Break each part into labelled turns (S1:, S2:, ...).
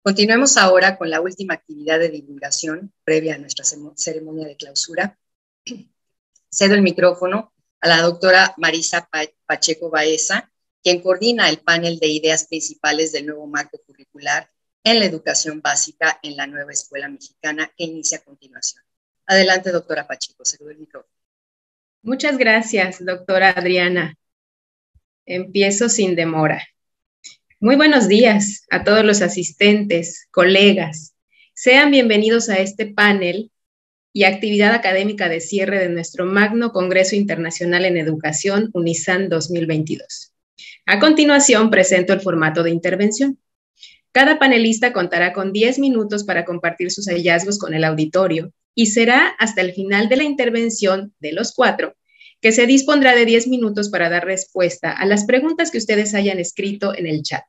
S1: Continuemos ahora con la última actividad de divulgación previa a nuestra ceremonia de clausura. Cedo el micrófono a la doctora Marisa Pacheco Baeza, quien coordina el panel de ideas principales del nuevo marco curricular en la educación básica en la nueva escuela mexicana, que inicia a continuación. Adelante, doctora Pacheco, cedo el micrófono.
S2: Muchas gracias, doctora Adriana. Empiezo sin demora. Muy buenos días a todos los asistentes, colegas. Sean bienvenidos a este panel y actividad académica de cierre de nuestro Magno Congreso Internacional en Educación UNISAN 2022. A continuación, presento el formato de intervención. Cada panelista contará con 10 minutos para compartir sus hallazgos con el auditorio y será hasta el final de la intervención de los 4 que se dispondrá de 10 minutos para dar respuesta a las preguntas que ustedes hayan escrito en el chat.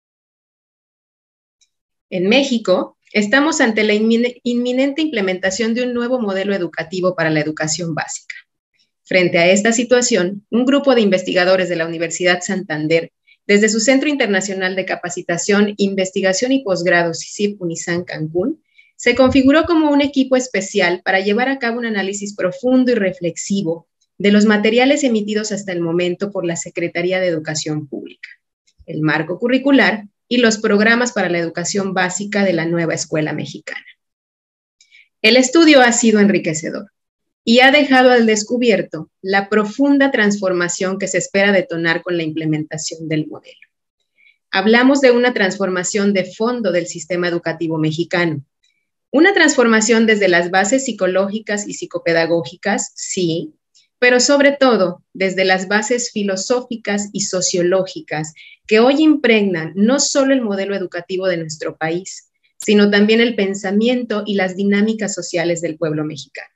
S2: En México, estamos ante la inminente implementación de un nuevo modelo educativo para la educación básica. Frente a esta situación, un grupo de investigadores de la Universidad Santander, desde su Centro Internacional de Capacitación, Investigación y Posgrado CICIP UNISAN Cancún, se configuró como un equipo especial para llevar a cabo un análisis profundo y reflexivo de los materiales emitidos hasta el momento por la Secretaría de Educación Pública, el marco curricular y los programas para la educación básica de la nueva escuela mexicana. El estudio ha sido enriquecedor y ha dejado al descubierto la profunda transformación que se espera detonar con la implementación del modelo. Hablamos de una transformación de fondo del sistema educativo mexicano. Una transformación desde las bases psicológicas y psicopedagógicas, sí, pero sobre todo desde las bases filosóficas y sociológicas que hoy impregnan no solo el modelo educativo de nuestro país, sino también el pensamiento y las dinámicas sociales del pueblo mexicano.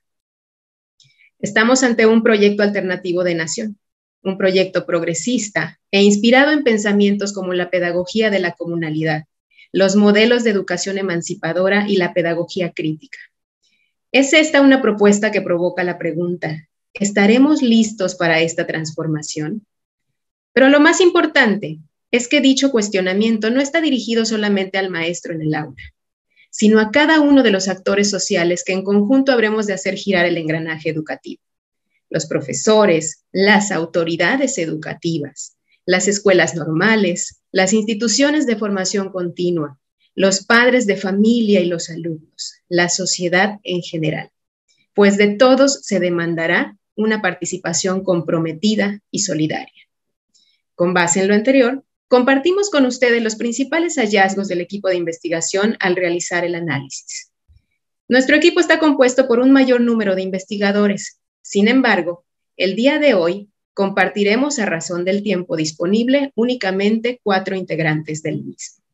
S2: Estamos ante un proyecto alternativo de nación, un proyecto progresista e inspirado en pensamientos como la pedagogía de la comunalidad, los modelos de educación emancipadora y la pedagogía crítica. Es esta una propuesta que provoca la pregunta: ¿estaremos listos para esta transformación? Pero lo más importante es que dicho cuestionamiento no está dirigido solamente al maestro en el aula, sino a cada uno de los actores sociales que en conjunto habremos de hacer girar el engranaje educativo. Los profesores, las autoridades educativas, las escuelas normales, las instituciones de formación continua, los padres de familia y los alumnos, la sociedad en general. Pues de todos se demandará una participación comprometida y solidaria. Con base en lo anterior, compartimos con ustedes los principales hallazgos del equipo de investigación al realizar el análisis. Nuestro equipo está compuesto por un mayor número de investigadores. Sin embargo, el día de hoy compartiremos a razón del tiempo disponible únicamente 4 integrantes del mismo.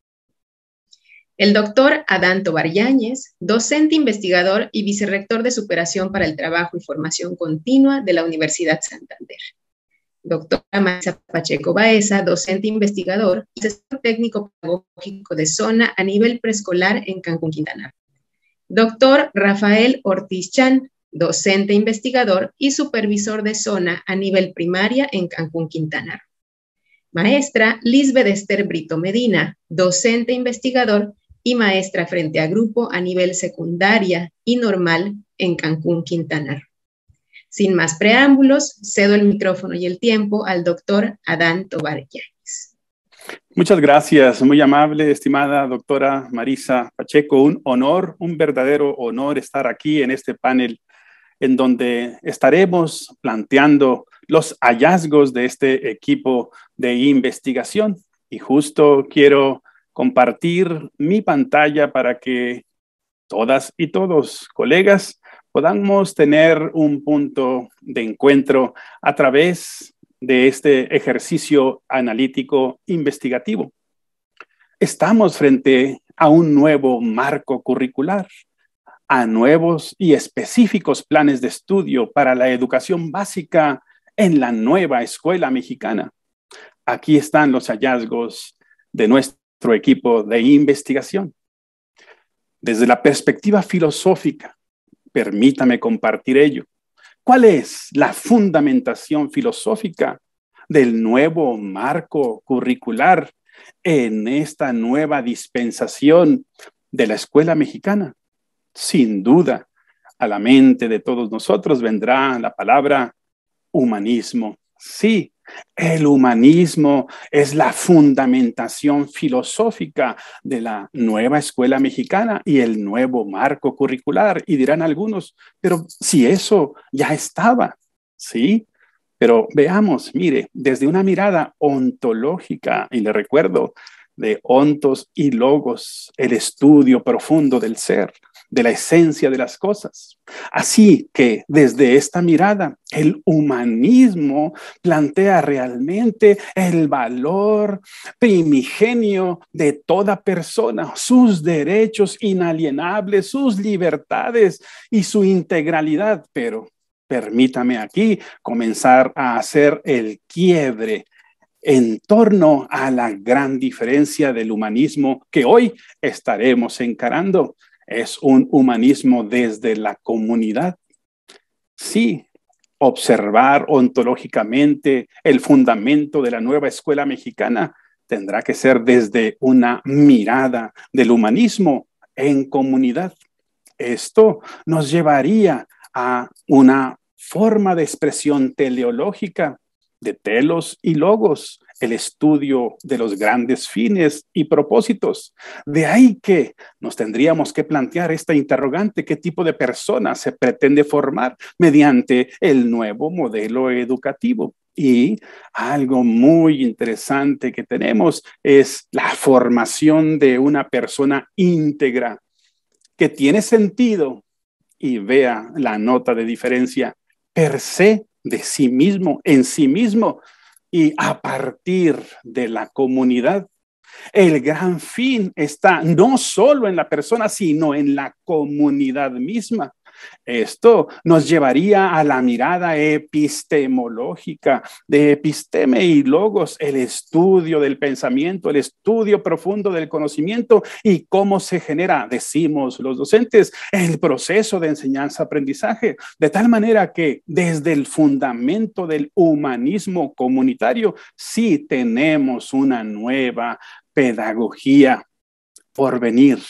S2: El doctor Adán Tovar Yáñez, docente investigador y vicerrector de Superación para el Trabajo y Formación Continua de la Universidad Santander. Doctora Marisa Pacheco Baeza, docente investigador y asesor técnico pedagógico de zona a nivel preescolar en Cancún, Quintana Roo. Doctor Rafael Ortiz Chan, docente investigador y supervisor de zona a nivel primaria en Cancún, Quintana Roo. Maestra Lisbeth Esther Brito Medina, docente investigador y maestra frente a grupo a nivel secundaria y normal en Cancún, Quintana Roo. Sin más preámbulos, cedo el micrófono y el tiempo al doctor Adán Tovar Yáñez.
S3: Muchas gracias, muy amable, estimada doctora Marisa Pacheco. Un honor, un verdadero honor estar aquí en este panel en donde estaremos planteando los hallazgos de este equipo de investigación. Y justo quiero compartir mi pantalla para que todas y todos, colegas, podamos tener un punto de encuentro a través de este ejercicio analítico investigativo. Estamos frente a un nuevo marco curricular, a nuevos y específicos planes de estudio para la educación básica en la nueva escuela mexicana. Aquí están los hallazgos de nuestro equipo de investigación. Desde la perspectiva filosófica, permítame compartir ello. ¿Cuál es la fundamentación filosófica del nuevo marco curricular en esta nueva dispensación de la escuela mexicana? Sin duda, a la mente de todos nosotros vendrá la palabra humanismo. Sí, el humanismo es la fundamentación filosófica de la nueva escuela mexicana y el nuevo marco curricular. Y dirán algunos, pero si eso ya estaba, ¿sí? Pero veamos, mire, desde una mirada ontológica, y le recuerdo, de ontos y logos, el estudio profundo del ser, de la esencia de las cosas. Así que desde esta mirada, el humanismo plantea realmente el valor primigenio de toda persona, sus derechos inalienables, sus libertades y su integralidad. Pero permítame aquí comenzar a hacer el quiebre en torno a la gran diferencia del humanismo que hoy estaremos encarando. Es un humanismo desde la comunidad. Sí, observar ontológicamente el fundamento de la nueva escuela mexicana tendrá que ser desde una mirada del humanismo en comunidad. Esto nos llevaría a una forma de expresión teleológica de telos y logos, el estudio de los grandes fines y propósitos. De ahí que nos tendríamos que plantear esta interrogante: ¿qué tipo de persona se pretende formar mediante el nuevo modelo educativo? Y algo muy interesante que tenemos es la formación de una persona íntegra que tiene sentido, y vea la nota de diferencia, per se, de sí mismo, en sí mismo y a partir de la comunidad. El gran fin está no solo en la persona, sino en la comunidad misma. Esto nos llevaría a la mirada epistemológica de episteme y logos, el estudio del pensamiento, el estudio profundo del conocimiento y cómo se genera, decimos los docentes, el proceso de enseñanza-aprendizaje, de tal manera que desde el fundamento del humanismo comunitario sí tenemos una nueva pedagogía por venir,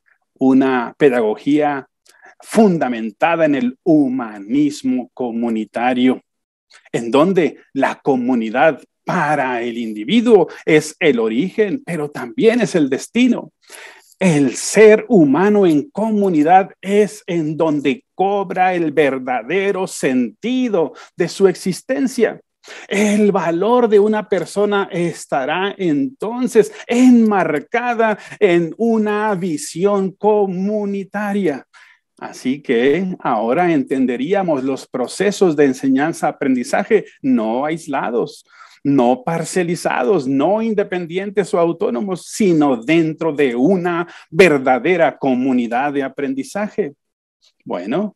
S3: una pedagogía fundamentada en el humanismo comunitario, en donde la comunidad para el individuo es el origen, pero también es el destino. El ser humano en comunidad es en donde cobra el verdadero sentido de su existencia. El valor de una persona estará entonces enmarcada en una visión comunitaria. Así que ahora entenderíamos los procesos de enseñanza-aprendizaje no aislados, no parcelizados, no independientes o autónomos, sino dentro de una verdadera comunidad de aprendizaje. Bueno,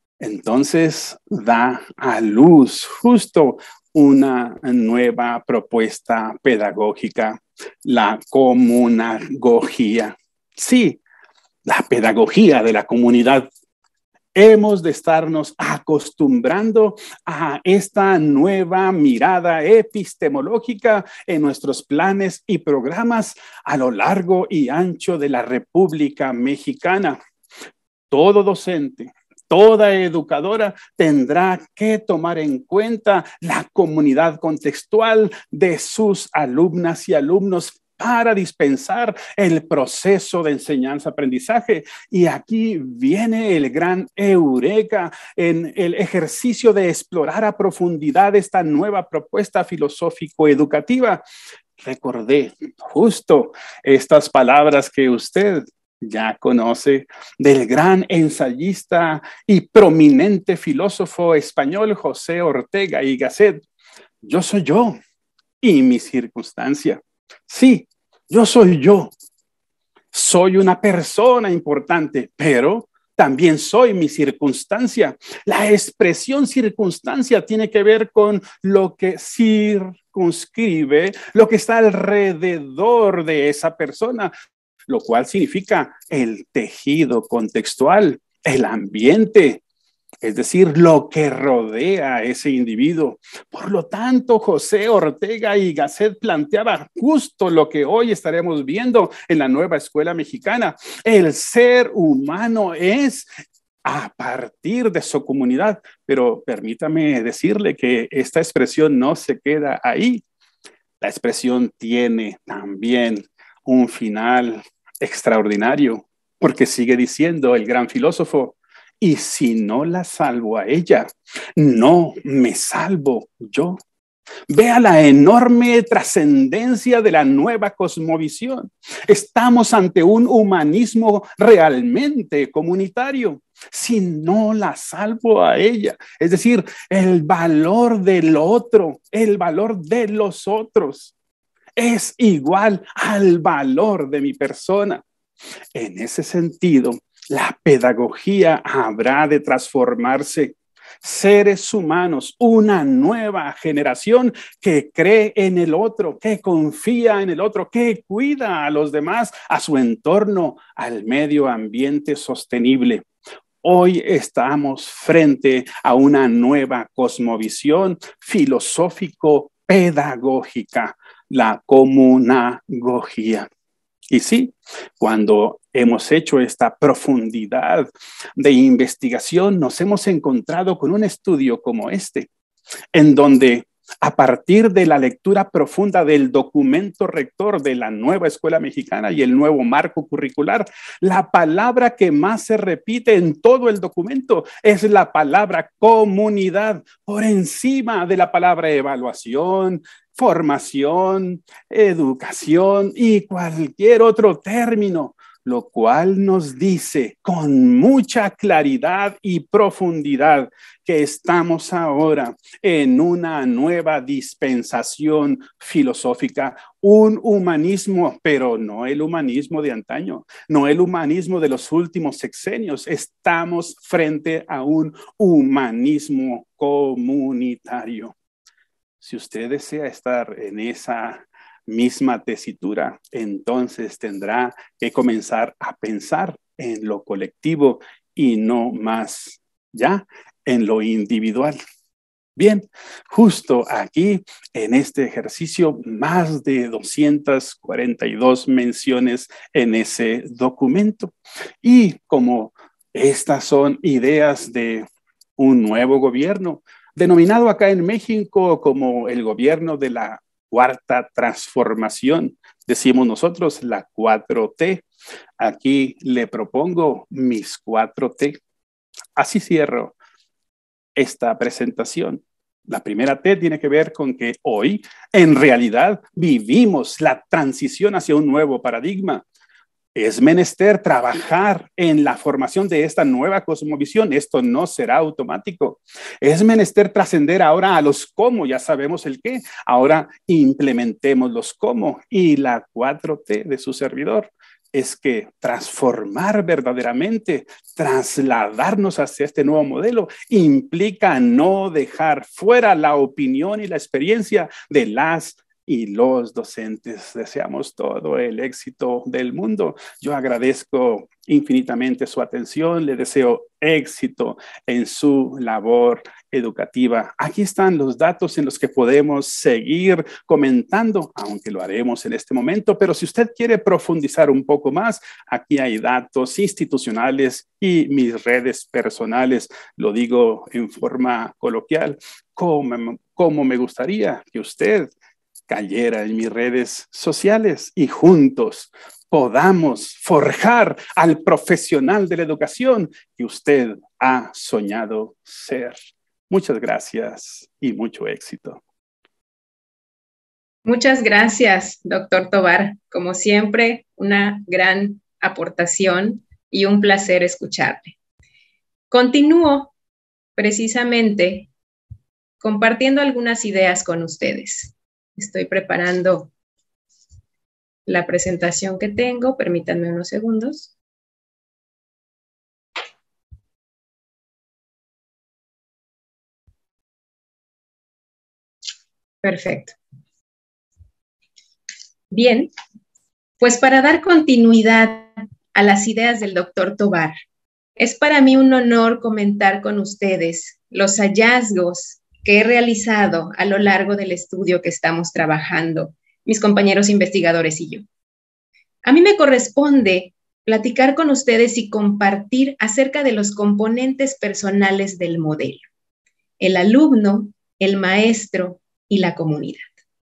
S3: entonces da a luz justo una nueva propuesta pedagógica, la comunagogía. Sí, la pedagogía de la comunidad. Hemos de estarnos acostumbrando a esta nueva mirada epistemológica en nuestros planes y programas a lo largo y ancho de la República Mexicana. Todo docente, toda educadora tendrá que tomar en cuenta la comunidad contextual de sus alumnas y alumnos para dispensar el proceso de enseñanza-aprendizaje. Y aquí viene el gran eureka en el ejercicio de explorar a profundidad esta nueva propuesta filosófico-educativa. Recordé justo estas palabras que usted ya conoce del gran ensayista y prominente filósofo español José Ortega y Gasset. Yo soy yo y mi circunstancia. Sí, yo soy yo. Soy una persona importante, pero también soy mi circunstancia. La expresión circunstancia tiene que ver con lo que circunscribe, lo que está alrededor de esa persona, lo cual significa el tejido contextual, el ambiente. es decir, lo que rodea a ese individuo. Por lo tanto, José Ortega y Gasset planteaba justo lo que hoy estaremos viendo en la nueva escuela mexicana. El ser humano es a partir de su comunidad, pero permítame decirle que esta expresión no se queda ahí. La expresión tiene también un final extraordinario, porque sigue diciendo el gran filósofo, y si no la salvo a ella, no me salvo yo. Vea la enorme trascendencia de la nueva cosmovisión. Estamos ante un humanismo realmente comunitario. Si no la salvo a ella, es decir, el valor del otro, el valor de los otros, es igual al valor de mi persona. En ese sentido, la pedagogía habrá de transformarse. Seres humanos, una nueva generación que cree en el otro, que confía en el otro, que cuida a los demás, a su entorno, al medio ambiente sostenible. Hoy estamos frente a una nueva cosmovisión filosófico-pedagógica, la comunagogía. Y sí, cuando hemos hecho esta profundidad de investigación, nos hemos encontrado con un estudio como este, en donde a partir de la lectura profunda del documento rector de la nueva escuela mexicana y el nuevo marco curricular, la palabra que más se repite en todo el documento es la palabra comunidad, por encima de la palabra evaluación, formación, educación y cualquier otro término, lo cual nos dice con mucha claridad y profundidad que estamos ahora en una nueva dispensación filosófica, un humanismo, pero no el humanismo de antaño, no el humanismo de los últimos sexenios. Estamos frente a un humanismo comunitario. Si usted desea estar en esa misma tesitura, entonces tendrá que comenzar a pensar en lo colectivo y no más ya en lo individual. Bien, justo aquí en este ejercicio, más de 242 menciones en ese documento. Y como estas son ideas de un nuevo gobierno, denominado acá en México como el gobierno de la cuarta transformación, decimos nosotros la 4T. Aquí le propongo mis 4T. Así cierro esta presentación. La primera T tiene que ver con que hoy en realidad vivimos la transición hacia un nuevo paradigma. Es menester trabajar en la formación de esta nueva cosmovisión. Esto no será automático. Es menester trascender ahora a los cómo, ya sabemos el qué. Ahora implementemos los cómo. Y la 4T de su servidor es que transformar verdaderamente, trasladarnos hacia este nuevo modelo, implica no dejar fuera la opinión y la experiencia de las y los docentes. Deseamos todo el éxito del mundo. Yo agradezco infinitamente su atención, le deseo éxito en su labor educativa. Aquí están los datos en los que podemos seguir comentando, aunque lo haremos en este momento, pero si usted quiere profundizar un poco más, aquí hay datos institucionales y mis redes personales, lo digo en forma coloquial, como me gustaría que usted cayera en mis redes sociales y juntos podamos forjar al profesional de la educación que usted ha soñado ser. Muchas gracias y mucho éxito.
S2: Muchas gracias, doctor Tovar. Como siempre, una gran aportación y un placer escucharle. Continúo precisamente compartiendo algunas ideas con ustedes. Estoy preparando la presentación que tengo. Permítanme unos segundos. Perfecto. Bien, pues para dar continuidad a las ideas del doctor Tovar, Es para mí un honor comentar con ustedes los hallazgos que he realizado a lo largo del estudio que estamos trabajando, mis compañeros investigadores y yo. A mí me corresponde platicar con ustedes y compartir acerca de los componentes personales del modelo: el alumno, el maestro y la comunidad.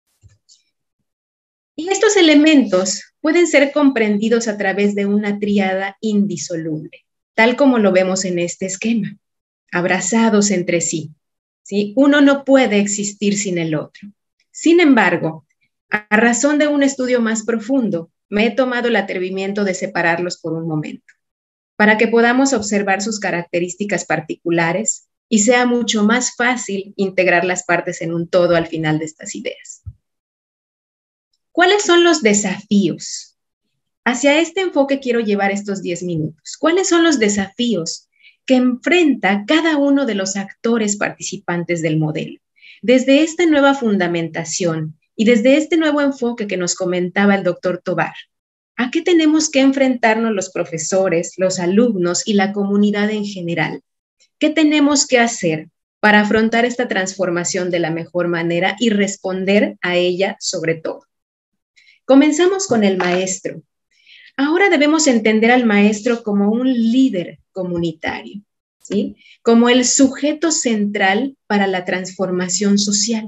S2: Y estos elementos pueden ser comprendidos a través de una tríada indisoluble, tal como lo vemos en este esquema, abrazados entre sí, ¿sí? Uno no puede existir sin el otro. Sin embargo, a razón de un estudio más profundo, me he tomado el atrevimiento de separarlos por un momento, para que podamos observar sus características particulares y sea mucho más fácil integrar las partes en un todo al final de estas ideas. ¿Cuáles son los desafíos? Hacia este enfoque quiero llevar estos 10 minutos. ¿Cuáles son los desafíos que enfrenta cada uno de los actores participantes del modelo? Desde esta nueva fundamentación y desde este nuevo enfoque que nos comentaba el doctor Tovar, ¿a qué tenemos que enfrentarnos los profesores, los alumnos y la comunidad en general? ¿Qué tenemos que hacer para afrontar esta transformación de la mejor manera y responder a ella sobre todo? Comenzamos con el maestro. Ahora debemos entender al maestro como un líder comunitario, ¿sí? Como el sujeto central para la transformación social.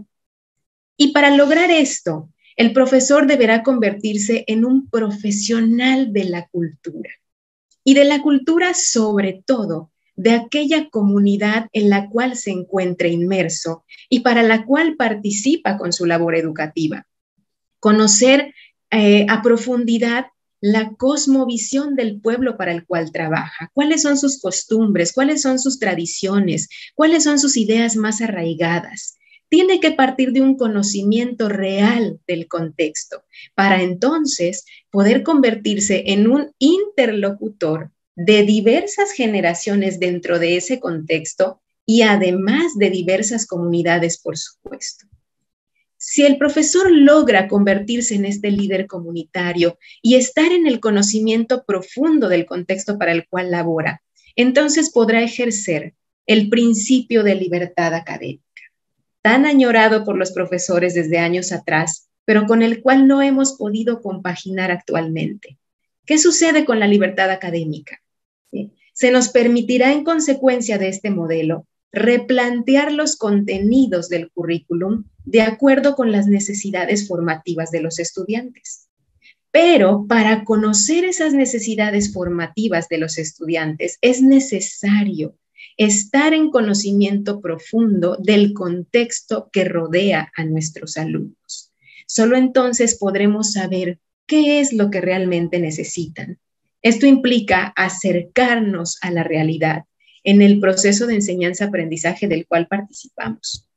S2: Y para lograr esto, el profesor deberá convertirse en un profesional de la cultura. Y de la cultura sobre todo, de aquella comunidad en la cual se encuentra inmerso y para la cual participa con su labor educativa. Conocer a profundidad la cosmovisión del pueblo para el cual trabaja, cuáles son sus costumbres, cuáles son sus tradiciones, cuáles son sus ideas más arraigadas. Tiene que partir de un conocimiento real del contexto para entonces poder convertirse en un interlocutor de diversas generaciones dentro de ese contexto y además de diversas comunidades, por supuesto. Si el profesor logra convertirse en este líder comunitario y estar en el conocimiento profundo del contexto para el cual labora, entonces podrá ejercer el principio de libertad académica, tan añorado por los profesores desde años atrás, pero con el cual no hemos podido compaginar actualmente. ¿Qué sucede con la libertad académica? Se nos permitirá, en consecuencia de este modelo, replantear los contenidos del currículum de acuerdo con las necesidades formativas de los estudiantes. Pero para conocer esas necesidades formativas de los estudiantes es necesario estar en conocimiento profundo del contexto que rodea a nuestros alumnos. Solo entonces podremos saber qué es lo que realmente necesitan. Esto implica acercarnos a la realidad en el proceso de enseñanza-aprendizaje del cual participamos.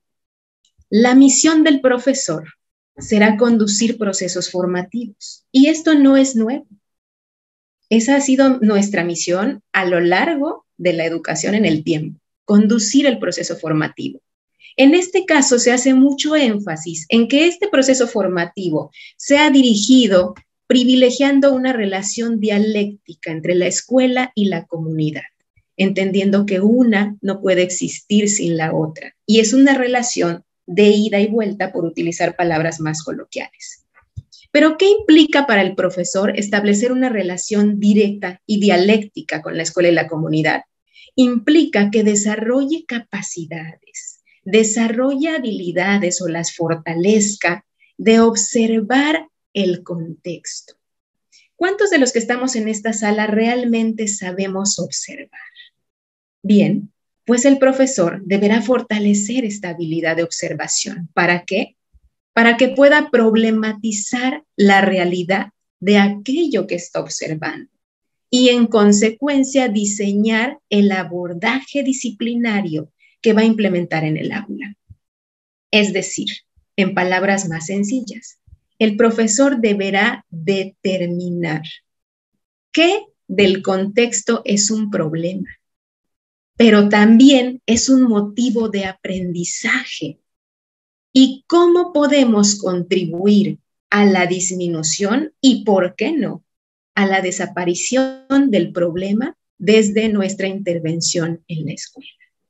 S2: La misión del profesor será conducir procesos formativos, y esto no es nuevo. Esa ha sido nuestra misión a lo largo de la educación en el tiempo, conducir el proceso formativo. En este caso se hace mucho énfasis en que este proceso formativo sea dirigido privilegiando una relación dialéctica entre la escuela y la comunidad, entendiendo que una no puede existir sin la otra, y es una relación de ida y vuelta, por utilizar palabras más coloquiales. Pero, ¿qué implica para el profesor establecer una relación directa y dialéctica con la escuela y la comunidad? Implica que desarrolle capacidades, desarrolle habilidades o las fortalezca de observar el contexto. ¿Cuántos de los que estamos en esta sala realmente sabemos observar? Bien, pues el profesor deberá fortalecer esta habilidad de observación. ¿Para qué? Para que pueda problematizar la realidad de aquello que está observando y, en consecuencia, diseñar el abordaje disciplinario que va a implementar en el aula. Es decir, en palabras más sencillas, el profesor deberá determinar qué del contexto es un problema, pero también es un motivo de aprendizaje. ¿Y cómo podemos contribuir a la disminución y, por qué no, a la desaparición del problema desde nuestra intervención en la escuela.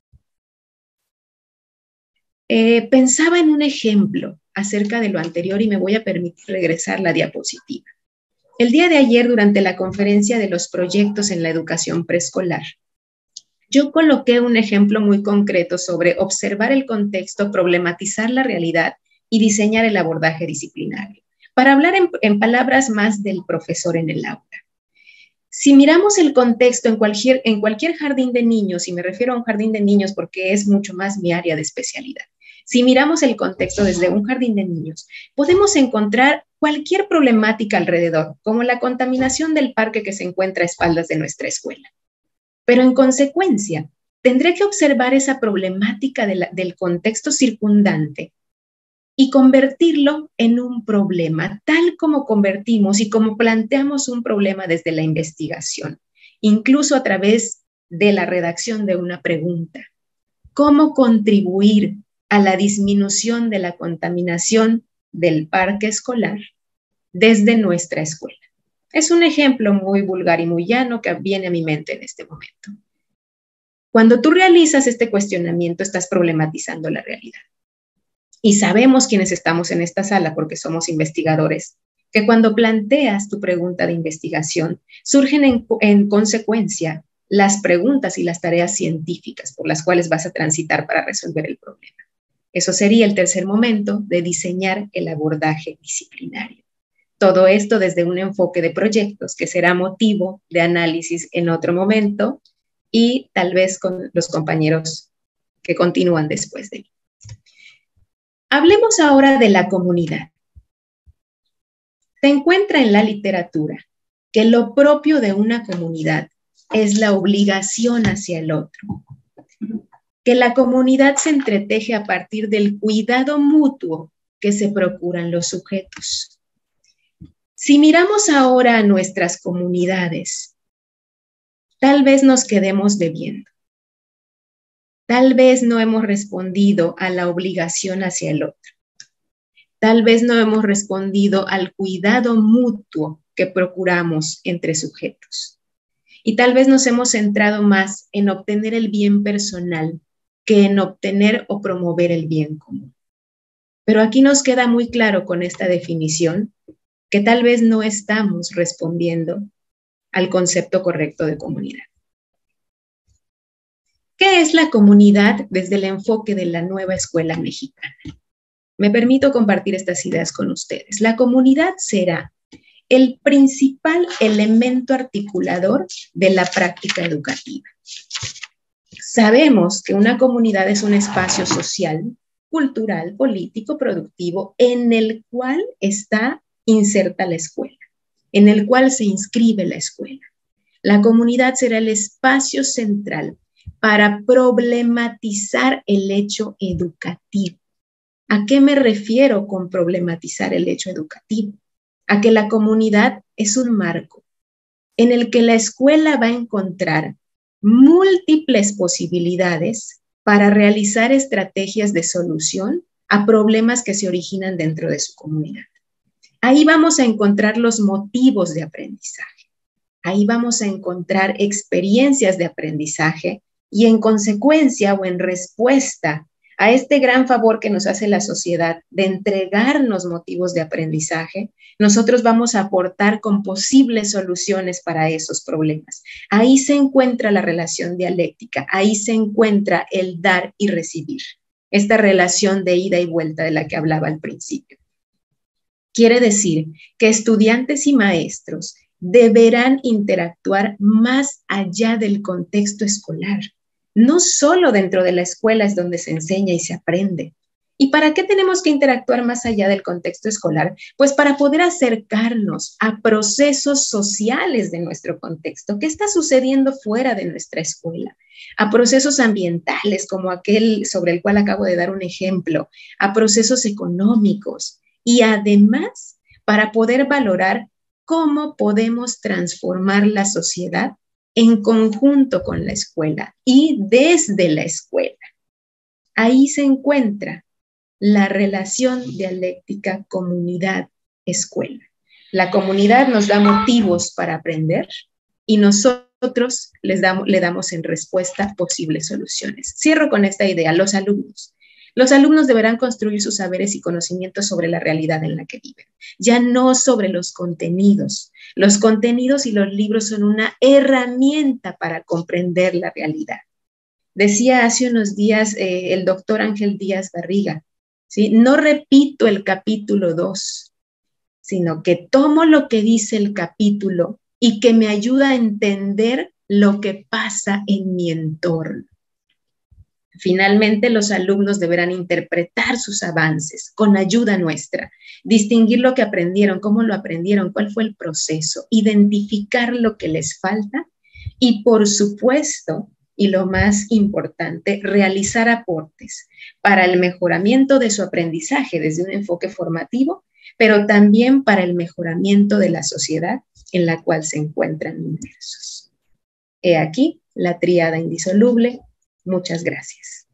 S2: Pensaba en un ejemplo acerca de lo anterior y me voy a permitir regresar la diapositiva. El día de ayer, durante la conferencia de los proyectos en la educación preescolar, yo coloqué un ejemplo muy concreto sobre observar el contexto, problematizar la realidad y diseñar el abordaje disciplinario. Para hablar en palabras más del profesor en el aula. Si miramos el contexto en cualquier jardín de niños, y me refiero a un jardín de niños porque es mucho más mi área de especialidad, si miramos el contexto desde un jardín de niños, podemos encontrar cualquier problemática alrededor, como la contaminación del parque que se encuentra a espaldas de nuestra escuela. Pero en consecuencia, tendré que observar esa problemática del contexto circundante y convertirlo en un problema, tal como convertimos y como planteamos un problema desde la investigación, incluso a través de la redacción de una pregunta. ¿Cómo contribuir a la disminución de la contaminación del parque escolar desde nuestra escuela? Es un ejemplo muy vulgar y muy llano que viene a mi mente en este momento. Cuando tú realizas este cuestionamiento, estás problematizando la realidad. Y sabemos quienes estamos en esta sala, porque somos investigadores, que cuando planteas tu pregunta de investigación, surgen en consecuencia las preguntas y las tareas científicas por las cuales vas a transitar para resolver el problema. Eso sería el tercer momento de diseñar el abordaje disciplinario. Todo esto desde un enfoque de proyectos que será motivo de análisis en otro momento y tal vez con los compañeros que continúan después de mí. Hablemos ahora de la comunidad. Se encuentra en la literatura que lo propio de una comunidad es la obligación hacia el otro, que la comunidad se entreteje a partir del cuidado mutuo que se procuran los sujetos. Si miramos ahora a nuestras comunidades, tal vez nos quedemos debiendo. Tal vez no hemos respondido a la obligación hacia el otro. Tal vez no hemos respondido al cuidado mutuo que procuramos entre sujetos. Y tal vez nos hemos centrado más en obtener el bien personal que en obtener o promover el bien común. Pero aquí nos queda muy claro con esta definición que tal vez no estamos respondiendo al concepto correcto de comunidad. ¿Qué es la comunidad desde el enfoque de la nueva escuela mexicana? Me permito compartir estas ideas con ustedes. La comunidad será el principal elemento articulador de la práctica educativa. Sabemos que una comunidad es un espacio social, cultural, político, productivo, en el cual está inserta la escuela, en el cual se inscribe la escuela. La comunidad será el espacio central para problematizar el hecho educativo. ¿A qué me refiero con problematizar el hecho educativo? A que la comunidad es un marco en el que la escuela va a encontrar múltiples posibilidades para realizar estrategias de solución a problemas que se originan dentro de su comunidad. Ahí vamos a encontrar los motivos de aprendizaje. Ahí vamos a encontrar experiencias de aprendizaje y en consecuencia o en respuesta a este gran favor que nos hace la sociedad de entregarnos motivos de aprendizaje, nosotros vamos a aportar con posibles soluciones para esos problemas. Ahí se encuentra la relación dialéctica, ahí se encuentra el dar y recibir, esta relación de ida y vuelta de la que hablaba al principio. Quiere decir que estudiantes y maestros deberán interactuar más allá del contexto escolar. No solo dentro de la escuela es donde se enseña y se aprende. ¿Y para qué tenemos que interactuar más allá del contexto escolar? Pues para poder acercarnos a procesos sociales de nuestro contexto. ¿Qué está sucediendo fuera de nuestra escuela? A procesos ambientales como aquel sobre el cual acabo de dar un ejemplo, a procesos económicos y además para poder valorar cómo podemos transformar la sociedad en conjunto con la escuela y desde la escuela. Ahí se encuentra la relación dialéctica comunidad-escuela. La comunidad nos da motivos para aprender y nosotros nosotros le damos en respuesta posibles soluciones. Cierro con esta idea, los alumnos. Los alumnos deberán construir sus saberes y conocimientos sobre la realidad en la que viven, ya no sobre los contenidos. Los contenidos y los libros son una herramienta para comprender la realidad. Decía hace unos días el doctor Ángel Díaz Barriga, ¿sí? No repito el capítulo 2, sino que tomo lo que dice el capítulo y que me ayuda a entender lo que pasa en mi entorno. Finalmente, los alumnos deberán interpretar sus avances con ayuda nuestra, distinguir lo que aprendieron, cómo lo aprendieron, cuál fue el proceso, identificar lo que les falta y, por supuesto, y lo más importante, realizar aportes para el mejoramiento de su aprendizaje desde un enfoque formativo, pero también para el mejoramiento de la sociedad en la cual se encuentran inmersos. He aquí la tríada indisoluble. Muchas gracias.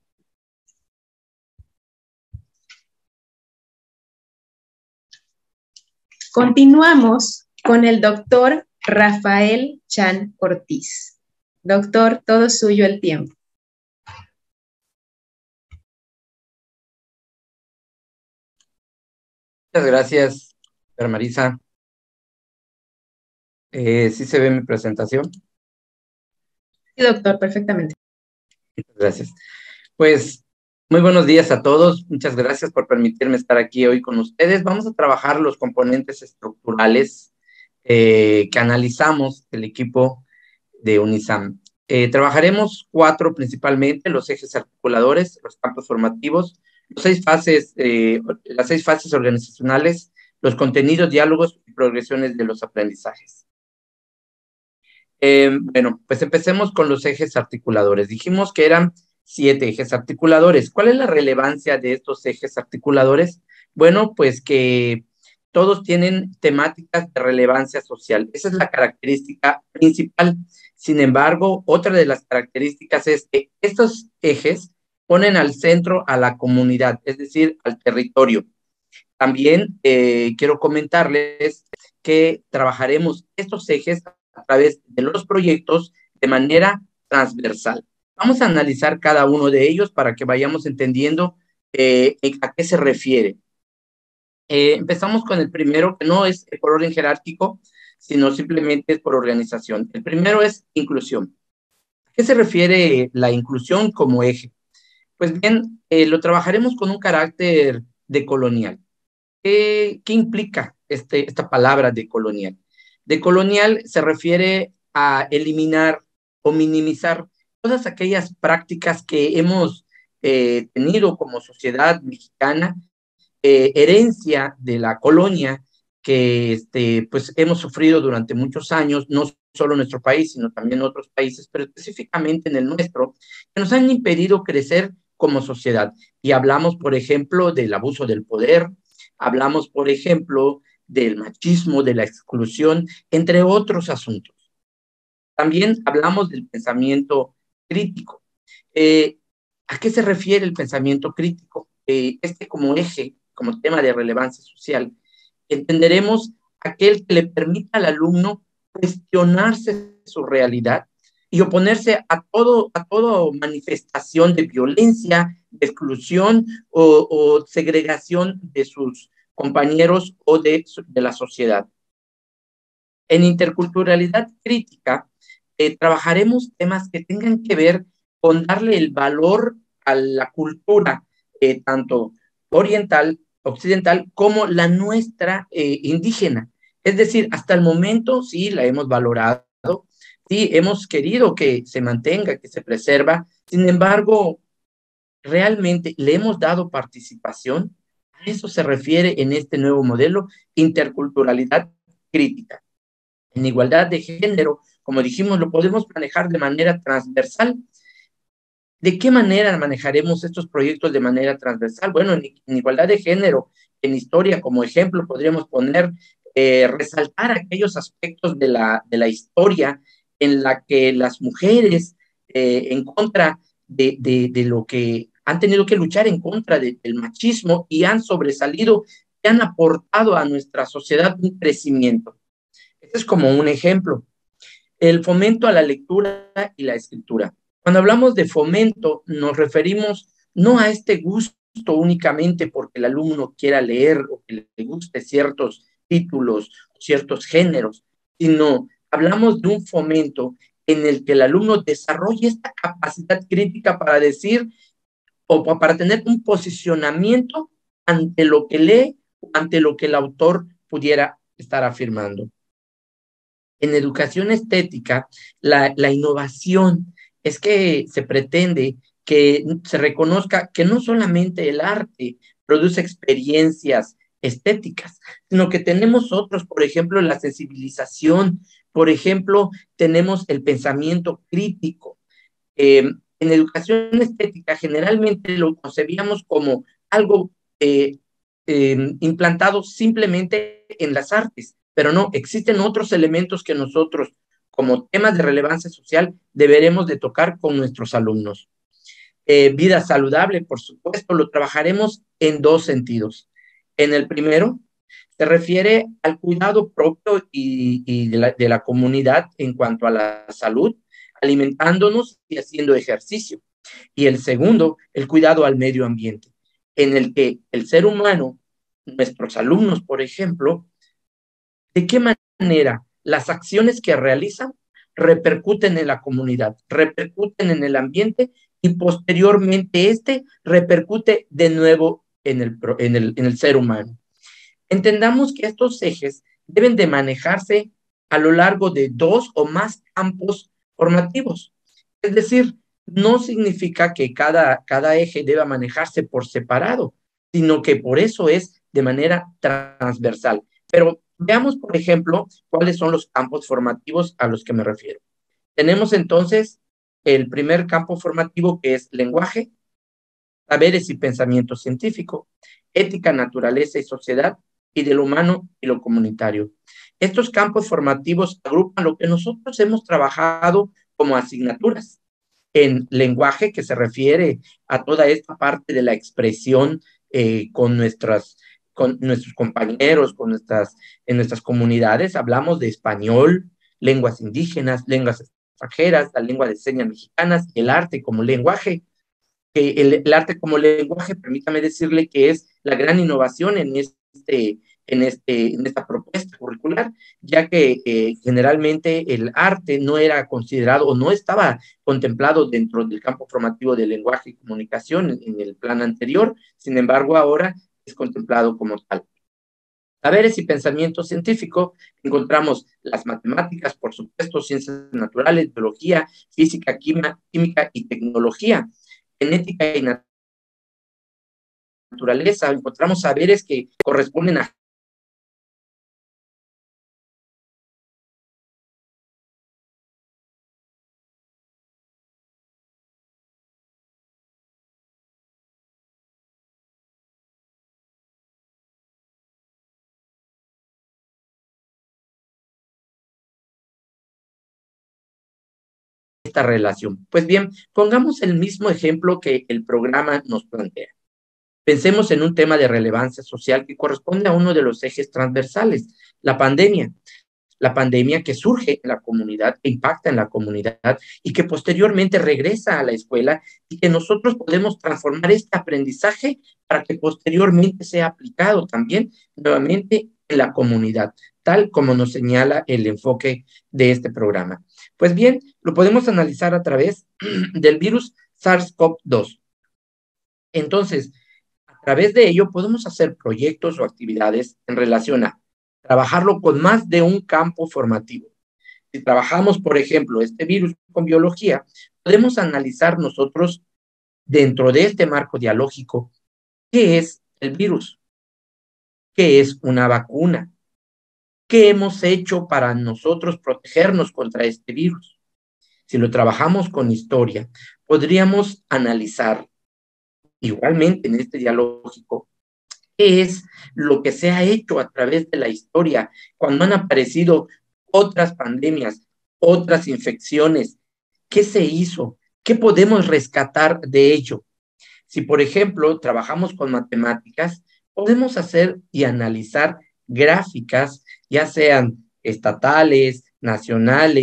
S2: Continuamos con el doctor Rafael Chan Ortiz. Doctor, todo suyo el tiempo.
S4: Muchas gracias, Marisa. ¿Sí se ve mi presentación?
S2: Sí, doctor, perfectamente.
S4: Muchas gracias. Pues, muy buenos días a todos. Muchas gracias por permitirme estar aquí hoy con ustedes. Vamos a trabajar los componentes estructurales que analizamos el equipo de UNISAM. Trabajaremos 4 principalmente: los ejes articuladores, los campos formativos, las 6 fases organizacionales, los contenidos, diálogos y progresiones de los aprendizajes. Bueno, pues empecemos con los ejes articuladores. Dijimos que eran 7 ejes articuladores. ¿Cuál es la relevancia de estos ejes articuladores? Bueno, pues que todos tienen temáticas de relevancia social. Esa es la característica principal. Sin embargo, otra de las características es que estos ejes ponen al centro a la comunidad, es decir, al territorio. También quiero comentarles que trabajaremos estos ejes a través de los proyectos de manera transversal. Vamos a analizar cada uno de ellos para que vayamos entendiendo a qué se refiere. Empezamos con el primero, que no es por orden jerárquico, sino simplemente es por organización. El primero es inclusión. ¿A qué se refiere la inclusión como eje? Pues bien, lo trabajaremos con un carácter decolonial. ¿Qué implica esta palabra decolonial? Decolonial se refiere a eliminar o minimizar todas aquellas prácticas que hemos tenido como sociedad mexicana, herencia de la colonia que pues hemos sufrido durante muchos años, no solo en nuestro país, sino también en otros países, pero específicamente en el nuestro, que nos han impedido crecer como sociedad. Y hablamos, por ejemplo, del abuso del poder, hablamos, por ejemplo, del machismo, de la exclusión, entre otros asuntos. También hablamos del pensamiento crítico. ¿A qué se refiere el pensamiento crítico? Como eje, como tema de relevancia social, entenderemos aquel que le permita al alumno cuestionarse su realidad y oponerse a toda manifestación de violencia, de exclusión o segregación de sus compañeros o de la sociedad. En interculturalidad crítica, trabajaremos temas que tengan que ver con darle el valor a la cultura, tanto oriental, occidental, como la nuestra indígena. Es decir, hasta el momento sí la hemos valorado, sí hemos querido que se mantenga, que se preserva. Sin embargo, ¿realmente le hemos dado participación? A eso se refiere en este nuevo modelo, interculturalidad crítica. En igualdad de género, como dijimos, lo podemos manejar de manera transversal. ¿De qué manera manejaremos estos proyectos de manera transversal? Bueno, en igualdad de género, en historia, como ejemplo, podríamos poner, resaltar aquellos aspectos de la historia en la que las mujeres, en contra de lo que han tenido que luchar en contra del machismo y han sobresalido, y han aportado a nuestra sociedad un crecimiento. Este es como un ejemplo. el fomento a la lectura y la escritura. Cuando hablamos de fomento, nos referimos no a este gusto únicamente porque el alumno quiera leer o que le guste ciertos títulos, ciertos géneros, sino hablamos de un fomento en el que el alumno desarrolle esta capacidad crítica para decir o para tener un posicionamiento ante lo que lee, ante lo que el autor pudiera estar afirmando. En educación estética, la innovación es que se pretende que se reconozca que no solamente el arte produce experiencias estéticas, sino que tenemos otros, por ejemplo, la sensibilización, por ejemplo, tenemos el pensamiento crítico. En educación estética generalmente lo concebíamos como algo implantado simplemente en las artes, pero no, existen otros elementos que nosotros, como temas de relevancia social, deberemos de tocar con nuestros alumnos. Vida saludable, por supuesto, lo trabajaremos en dos sentidos. En el primero, se refiere al cuidado propio y de la comunidad en cuanto a la salud, alimentándonos y haciendo ejercicio. Y el segundo, el cuidado al medio ambiente, en el que el ser humano, nuestros alumnos, por ejemplo, de qué manera las acciones que realizan repercuten en la comunidad, repercuten en el ambiente y posteriormente este repercute de nuevo en el ser humano. Entendamos que estos ejes deben de manejarse a lo largo de 2 o más campos formativos. Es decir, no significa que cada eje deba manejarse por separado, sino que por eso es de manera transversal. Pero veamos, por ejemplo, cuáles son los campos formativos a los que me refiero. Tenemos entonces el primer campo formativo, que es lenguaje, saberes y pensamiento científico, ética, naturaleza y sociedad, y de lo humano y lo comunitario. Estos campos formativos agrupan lo que nosotros hemos trabajado como asignaturas. En lenguaje, que se refiere a toda esta parte de la expresión con nuestros compañeros, en nuestras comunidades, hablamos de español, lenguas indígenas, lenguas extranjeras, la lengua de señas mexicanas, el arte como lenguaje. El arte como lenguaje, permítame decirle que es la gran innovación en esta propuesta curricular, ya que generalmente el arte no era considerado o no estaba contemplado dentro del campo formativo de lenguaje y comunicación en el plan anterior, sin embargo ahora es contemplado como tal. Saberes y pensamiento científico, encontramos las matemáticas, por supuesto, ciencias naturales, biología, física, química y tecnología. Genética y naturaleza, encontramos saberes que corresponden a esta relación. Pues bien, pongamos el mismo ejemplo que el programa nos plantea. Pensemos en un tema de relevancia social que corresponde a uno de los ejes transversales, la pandemia. La pandemia que surge en la comunidad, que impacta en la comunidad y que posteriormente regresa a la escuela y que nosotros podemos transformar este aprendizaje para que posteriormente sea aplicado también nuevamente en la comunidad, tal como nos señala el enfoque de este programa. Pues bien, lo podemos analizar a través del virus SARS-CoV-2. Entonces, a través de ello podemos hacer proyectos o actividades en relación a trabajarlo con más de un campo formativo. Si trabajamos, por ejemplo, este virus con biología, podemos analizar nosotros dentro de este marco dialógico qué es el virus, qué es una vacuna, qué hemos hecho para nosotros protegernos contra este virus. Si lo trabajamos con historia, podríamos analizar igualmente en este dialógico qué es lo que se ha hecho a través de la historia cuando han aparecido otras pandemias, otras infecciones. ¿Qué se hizo? ¿Qué podemos rescatar de ello? Si, por ejemplo, trabajamos con matemáticas, podemos hacer y analizar gráficas, ya sean estatales, nacionales,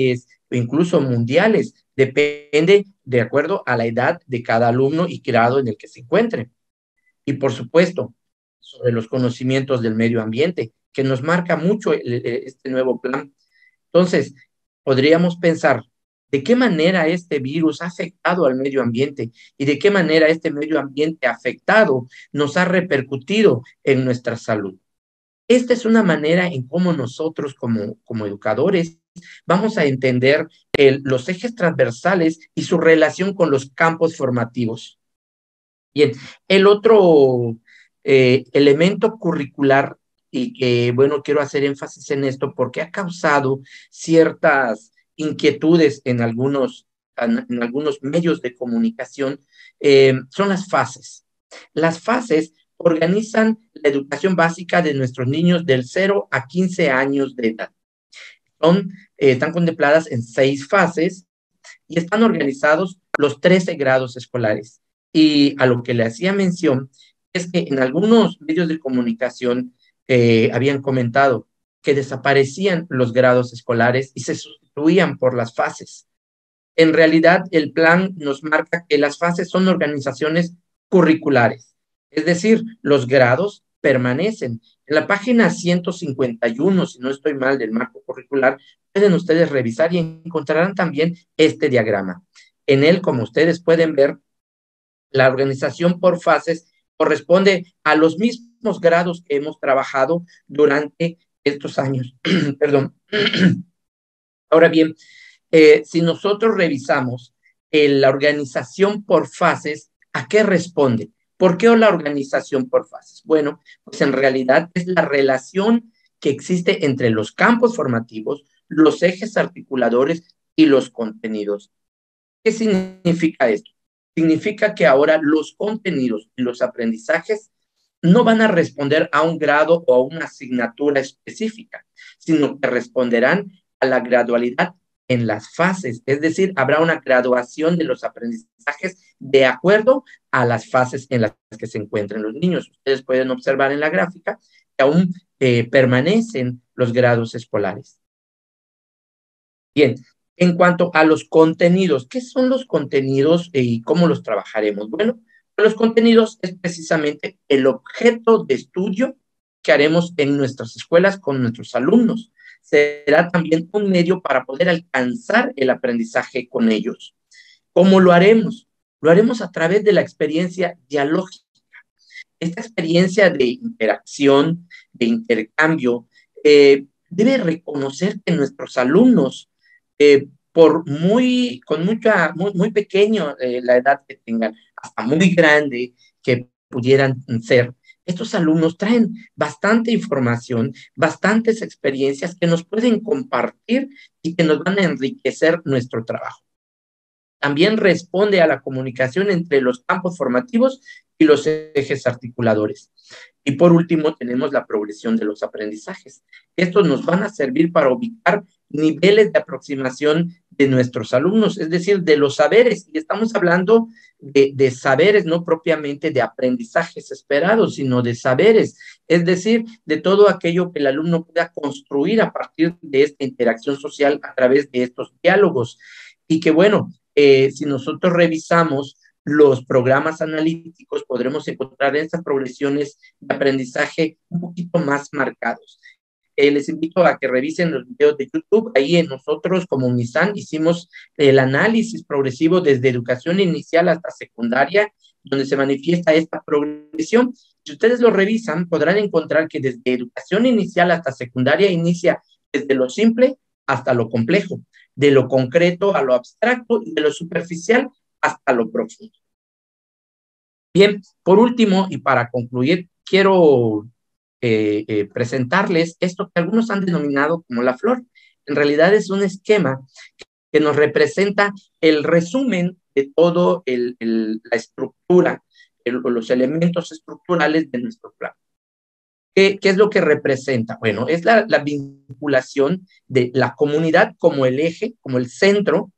S4: o incluso mundiales. Depende de acuerdo a la edad de cada alumno y grado en el que se encuentre. Y por supuesto, sobre los conocimientos del medio ambiente, que nos marca mucho este nuevo plan. Entonces, podríamos pensar de qué manera este virus ha afectado al medio ambiente y de qué manera este medio ambiente afectado nos ha repercutido en nuestra salud. Esta es una manera en cómo nosotros como educadores vamos a entender los ejes transversales y su relación con los campos formativos. Bien, el otro elemento curricular y que, bueno, quiero hacer énfasis en esto porque ha causado ciertas inquietudes en algunos medios de comunicación, son las fases. Las fases organizan la educación básica de nuestros niños del 0 a 15 años de edad. Están contempladas en 6 fases y están organizados los 13 grados escolares. Y a lo que le hacía mención es que en algunos medios de comunicación habían comentado que desaparecían los grados escolares y se sustituían por las fases. En realidad, el plan nos marca que las fases son organizaciones curriculares, es decir, los grados permanecen. En la página 151, si no estoy mal, del marco curricular, pueden ustedes revisar y encontrarán también este diagrama. En él, como ustedes pueden ver, la organización por fases corresponde a los mismos grados que hemos trabajado durante estos años. Perdón. Ahora bien, si nosotros revisamos la organización por fases, ¿a qué responde? ¿Por qué la organización por fases? Bueno, pues en realidad es la relación que existe entre los campos formativos, los ejes articuladores y los contenidos. ¿Qué significa esto? Significa que ahora los contenidos y los aprendizajes no van a responder a un grado o a una asignatura específica, sino que responderán a la gradualidad en las fases, es decir, habrá una graduación de los aprendizajes de acuerdo a las fases en las que se encuentran los niños. Ustedes pueden observar en la gráfica que aún permanecen los grados escolares. Bien, en cuanto a los contenidos, ¿qué son los contenidos y cómo los trabajaremos? Bueno, los contenidos es precisamente el objeto de estudio que haremos en nuestras escuelas con nuestros alumnos. Será también un medio para poder alcanzar el aprendizaje con ellos. ¿Cómo lo haremos? Lo haremos a través de la experiencia dialógica. Esta experiencia de interacción, de intercambio, debe reconocer que nuestros alumnos, muy pequeño la edad que tengan, hasta muy grande que pudieran ser, estos alumnos traen bastante información, bastantes experiencias que nos pueden compartir y que nos van a enriquecer nuestro trabajo. También responde a la comunicación entre los campos formativos y los ejes articuladores. Y por último, tenemos la progresión de los aprendizajes. Estos nos van a servir para ubicar niveles de aproximación de nuestros alumnos, es decir, de los saberes. Y estamos hablando de saberes, no propiamente de aprendizajes esperados, sino de saberes, es decir, de todo aquello que el alumno pueda construir a partir de esta interacción social a través de estos diálogos. Y que bueno, si nosotros revisamos los programas analíticos, podremos encontrar estas progresiones de aprendizaje un poquito más marcados. Les invito a que revisen los videos de YouTube. Ahí nosotros como UNISAN hicimos el análisis progresivo desde educación inicial hasta secundaria, donde se manifiesta esta progresión. Si ustedes lo revisan, podrán encontrar que desde educación inicial hasta secundaria inicia desde lo simple hasta lo complejo, de lo concreto a lo abstracto y de lo superficial hasta lo profundo. Bien, por último, y para concluir, quiero presentarles esto que algunos han denominado como la flor. En realidad es un esquema que nos representa el resumen de todo la estructura, los elementos estructurales de nuestro plan. ¿Qué es lo que representa? Bueno, es la vinculación de la comunidad como el eje, como el centro,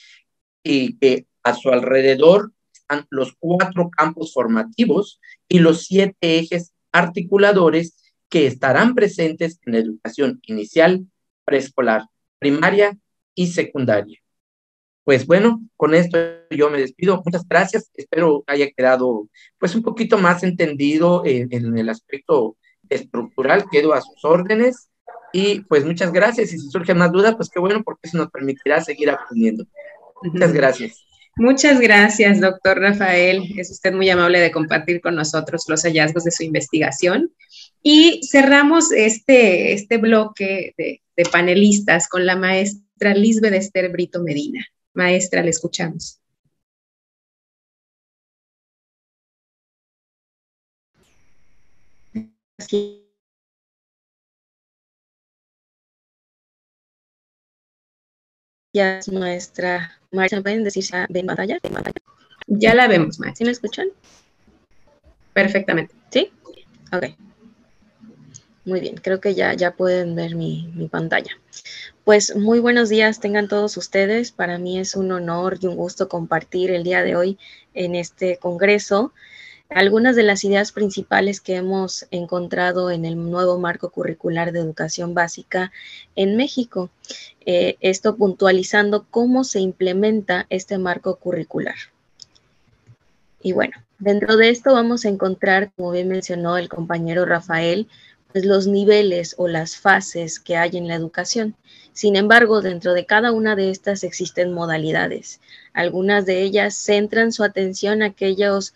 S4: y que a su alrededor están los 4 campos formativos y los 7 ejes articuladores que estarán presentes en la educación inicial, preescolar, primaria y secundaria. Pues bueno, con esto yo me despido. Muchas gracias. Espero haya quedado pues un poquito más entendido en el aspecto estructural. Quedo a sus órdenes y pues muchas gracias. Y si surgen más dudas, pues qué bueno, porque eso nos permitirá seguir aprendiendo. Muchas gracias.
S2: Muchas gracias, doctor Rafael. Es usted muy amable de compartir con nosotros los hallazgos de su investigación. Y cerramos este bloque de panelistas con la maestra Lisbeth Esther Brito Medina. Maestra, le escuchamos.
S5: Gracias, maestra Marisa. ¿Pueden decir si ven pantalla?
S2: Ya la vemos, maestra.
S5: ¿Sí me escuchan?
S2: Perfectamente.
S5: ¿Sí? Ok. Muy bien, creo que ya pueden ver mi pantalla. Pues muy buenos días tengan todos ustedes. Para mí es un honor y un gusto compartir el día de hoy en este congreso algunas de las ideas principales que hemos encontrado en el nuevo marco curricular de educación básica en México. Esto puntualizando cómo se implementa este marco curricular. Y bueno, dentro de esto vamos a encontrar, como bien mencionó el compañero Rafael, pues los niveles o las fases que hay en la educación. Sin embargo, dentro de cada una de estas existen modalidades. Algunas de ellas centran su atención a aquellos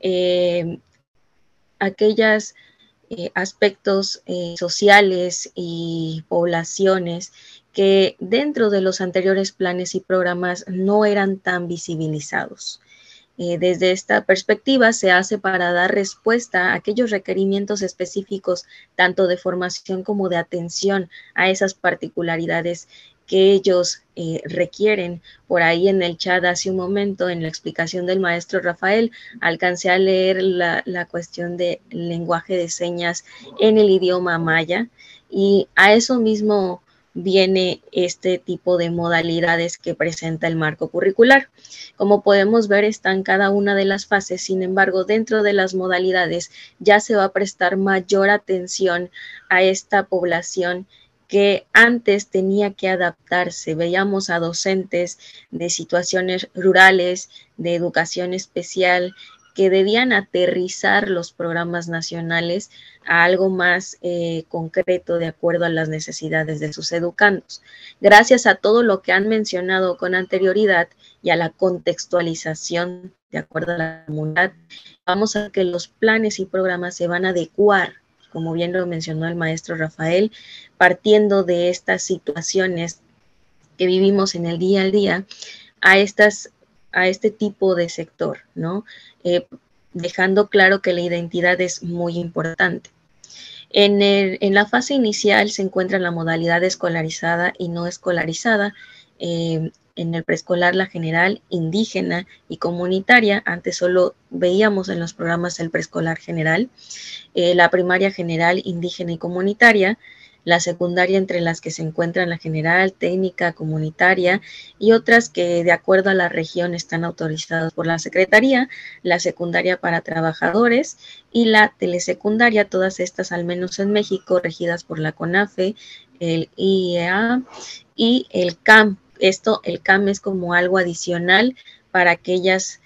S5: aspectos sociales y poblaciones que dentro de los anteriores planes y programas no eran tan visibilizados. Desde esta perspectiva se hace para dar respuesta a aquellos requerimientos específicos, tanto de formación como de atención a esas particularidades que ellos requieren. Por ahí en el chat hace un momento, en la explicación del maestro Rafael, alcancé a leer la cuestión de lenguaje de señas en el idioma maya, y a eso mismo viene este tipo de modalidades que presenta el marco curricular. Como podemos ver, están cada una de las fases. Sin embargo, dentro de las modalidades ya se va a prestar mayor atención a esta población que antes tenía que adaptarse. Veíamos a docentes de situaciones rurales, de educación especial, que debían aterrizar los programas nacionales a algo más concreto de acuerdo a las necesidades de sus educandos. Gracias a todo lo que han mencionado con anterioridad y a la contextualización de acuerdo a la comunidad, vamos a que los planes y programas se van a adecuar, como bien lo mencionó el maestro Rafael, partiendo de estas situaciones que vivimos en el día a día a este tipo de sector, ¿no? Dejando claro que la identidad es muy importante. En la fase inicial se encuentra la modalidad escolarizada y no escolarizada. En el preescolar, la general, indígena y comunitaria. Antes solo veíamos en los programas el preescolar general. La primaria general, indígena y comunitaria. La secundaria, entre las que se encuentran la general, técnica, comunitaria y otras que de acuerdo a la región están autorizadas por la Secretaría, la secundaria para trabajadores y la telesecundaria, todas estas al menos en México regidas por la CONAFE, el IEA y el CAM. El CAM es como algo adicional para aquellas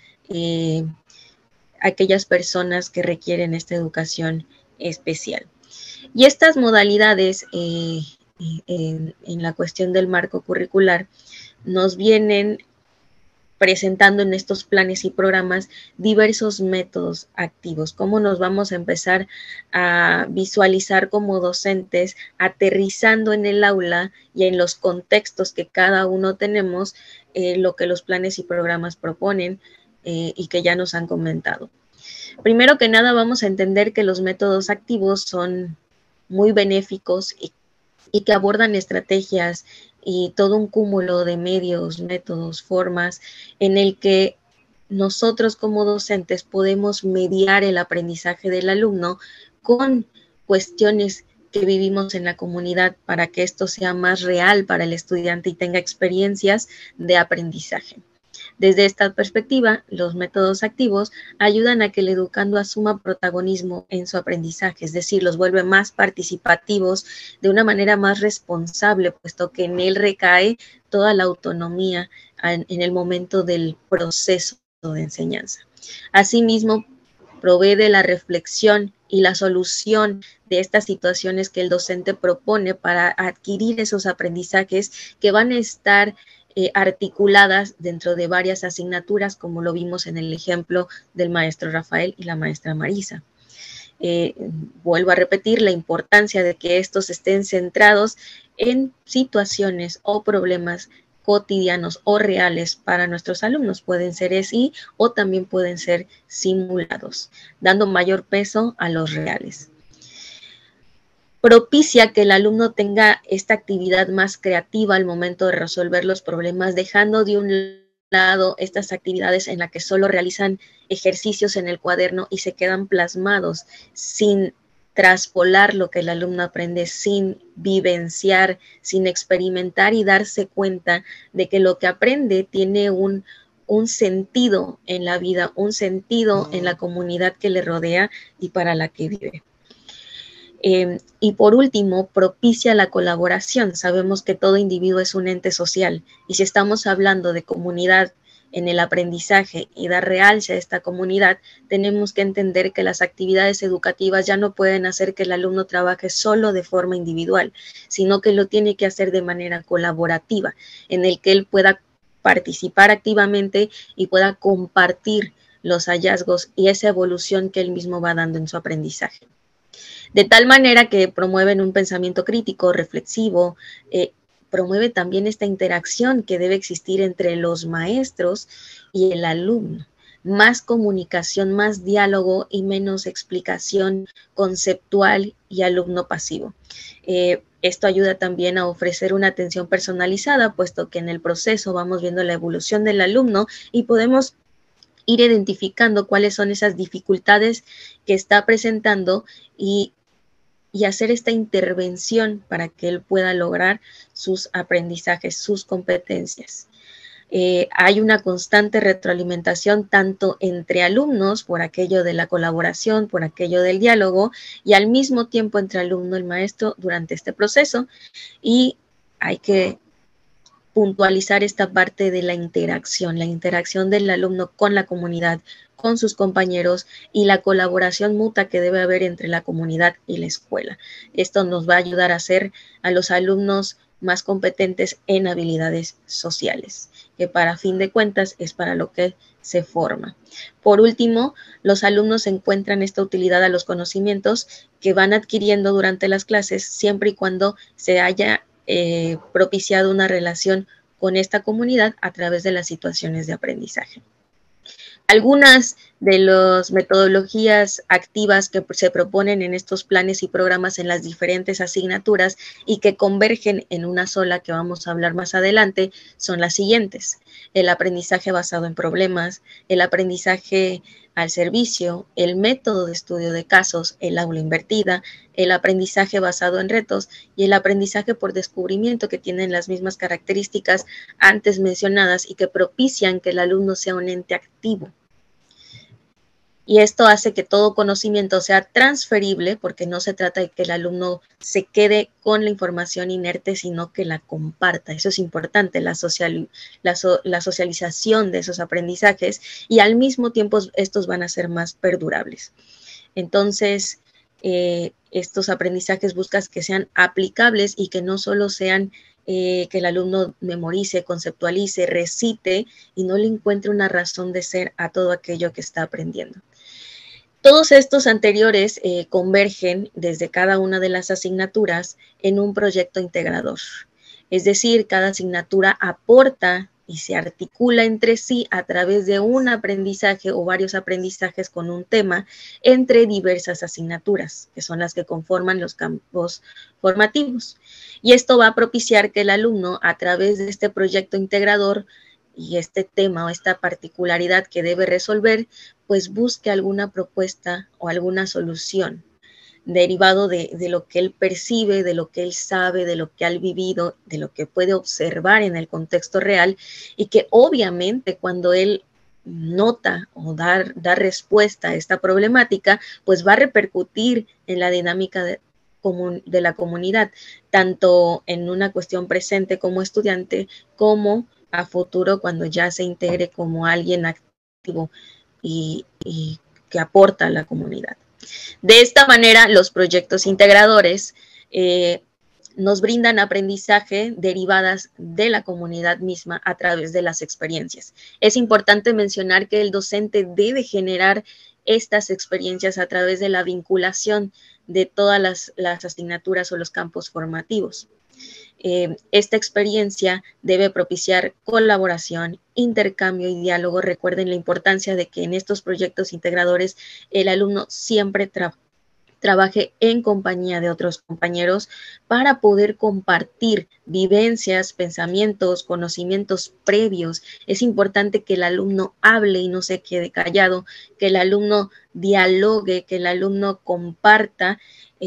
S5: personas que requieren esta educación especial. Y estas modalidades en la cuestión del marco curricular nos vienen presentando en estos planes y programas diversos métodos activos. Cómo nos vamos a empezar a visualizar como docentes aterrizando en el aula y en los contextos que cada uno tenemos, lo que los planes y programas proponen y que ya nos han comentado. Primero que nada, vamos a entender que los métodos activos son muy benéficos y que abordan estrategias y todo un cúmulo de medios, métodos, formas en el que nosotros como docentes podemos mediar el aprendizaje del alumno con cuestiones que vivimos en la comunidad para que esto sea más real para el estudiante y tenga experiencias de aprendizaje. Desde esta perspectiva, los métodos activos ayudan a que el educando asuma protagonismo en su aprendizaje, es decir, los vuelve más participativos de una manera más responsable, puesto que en él recae toda la autonomía en el momento del proceso de enseñanza. Asimismo, provee de la reflexión y la solución de estas situaciones que el docente propone para adquirir esos aprendizajes que van a estar articuladas dentro de varias asignaturas, como lo vimos en el ejemplo del maestro Rafael y la maestra Marisa. Vuelvo a repetir la importancia de que estos estén centrados en situaciones o problemas cotidianos o reales para nuestros alumnos. Pueden ser así o también pueden ser simulados, dando mayor peso a los reales. Propicia que el alumno tenga esta actividad más creativa al momento de resolver los problemas, dejando de un lado estas actividades en las que solo realizan ejercicios en el cuaderno y se quedan plasmados sin traspolar lo que el alumno aprende, sin vivenciar, sin experimentar y darse cuenta de que lo que aprende tiene un sentido en la vida, un sentido en la comunidad que le rodea y para la que vive. Y por último, propicia la colaboración. Sabemos que todo individuo es un ente social y si estamos hablando de comunidad en el aprendizaje y dar realce a esta comunidad, tenemos que entender que las actividades educativas ya no pueden hacer que el alumno trabaje solo de forma individual, sino que lo tiene que hacer de manera colaborativa, en el que él pueda participar activamente y pueda compartir los hallazgos y esa evolución que él mismo va dando en su aprendizaje. De tal manera que promueven un pensamiento crítico, reflexivo, promueve también esta interacción que debe existir entre los maestros y el alumno. Más comunicación, más diálogo y menos explicación conceptual y alumno pasivo. Esto ayuda también a ofrecer una atención personalizada, puesto que en el proceso vamos viendo la evolución del alumno y podemos ir identificando cuáles son esas dificultades que está presentando y hacer esta intervención para que él pueda lograr sus aprendizajes, sus competencias. Hay una constante retroalimentación tanto entre alumnos por aquello de la colaboración, por aquello del diálogo y al mismo tiempo entre alumno y maestro durante este proceso y hay que puntualizar esta parte de la interacción del alumno con la comunidad, con sus compañeros y la colaboración mutua que debe haber entre la comunidad y la escuela. Esto nos va a ayudar a hacer a los alumnos más competentes en habilidades sociales, que para fin de cuentas es para lo que se forma. Por último, los alumnos encuentran esta utilidad a los conocimientos que van adquiriendo durante las clases, siempre y cuando se haya propiciado una relación con esta comunidad a través de las situaciones de aprendizaje. Algunas de las metodologías activas que se proponen en estos planes y programas en las diferentes asignaturas y que convergen en una sola que vamos a hablar más adelante son las siguientes: el aprendizaje basado en problemas, el aprendizaje al servicio, el método de estudio de casos, el aula invertida, el aprendizaje basado en retos y el aprendizaje por descubrimiento, que tienen las mismas características antes mencionadas y que propician que el alumno sea un ente activo. Y esto hace que todo conocimiento sea transferible, porque no se trata de que el alumno se quede con la información inerte, sino que la comparta. Eso es importante, la socialización de esos aprendizajes, y al mismo tiempo estos van a ser más perdurables. Entonces, estos aprendizajes buscas que sean aplicables y que no solo sean que el alumno memorice, conceptualice, recite y no le encuentre una razón de ser a todo aquello que está aprendiendo. Todos estos anteriores convergen desde cada una de las asignaturas en un proyecto integrador. Es decir, cada asignatura aporta y se articula entre sí a través de un aprendizaje o varios aprendizajes con un tema entre diversas asignaturas, que son las que conforman los campos formativos. Y esto va a propiciar que el alumno, a través de este proyecto integrador y este tema o esta particularidad que debe resolver, pues busque alguna propuesta o alguna solución. derivado de lo que él percibe, de lo que él sabe, de lo que ha vivido, de lo que puede observar en el contexto real, y que obviamente cuando él nota o dar respuesta a esta problemática, pues va a repercutir en la dinámica de la comunidad, tanto en una cuestión presente como estudiante, como a futuro cuando ya se integre como alguien activo y que aporta a la comunidad. De esta manera, los proyectos integradores nos brindan aprendizaje derivadas de la comunidad misma a través de las experiencias. Es importante mencionar que el docente debe generar estas experiencias a través de la vinculación de todas las asignaturas o los campos formativos. Esta experiencia debe propiciar colaboración, intercambio y diálogo. Recuerden la importancia de que en estos proyectos integradores el alumno siempre trabaje en compañía de otros compañeros para poder compartir vivencias, pensamientos, conocimientos previos. Es importante que el alumno hable y no se quede callado, que el alumno dialogue, que el alumno comparta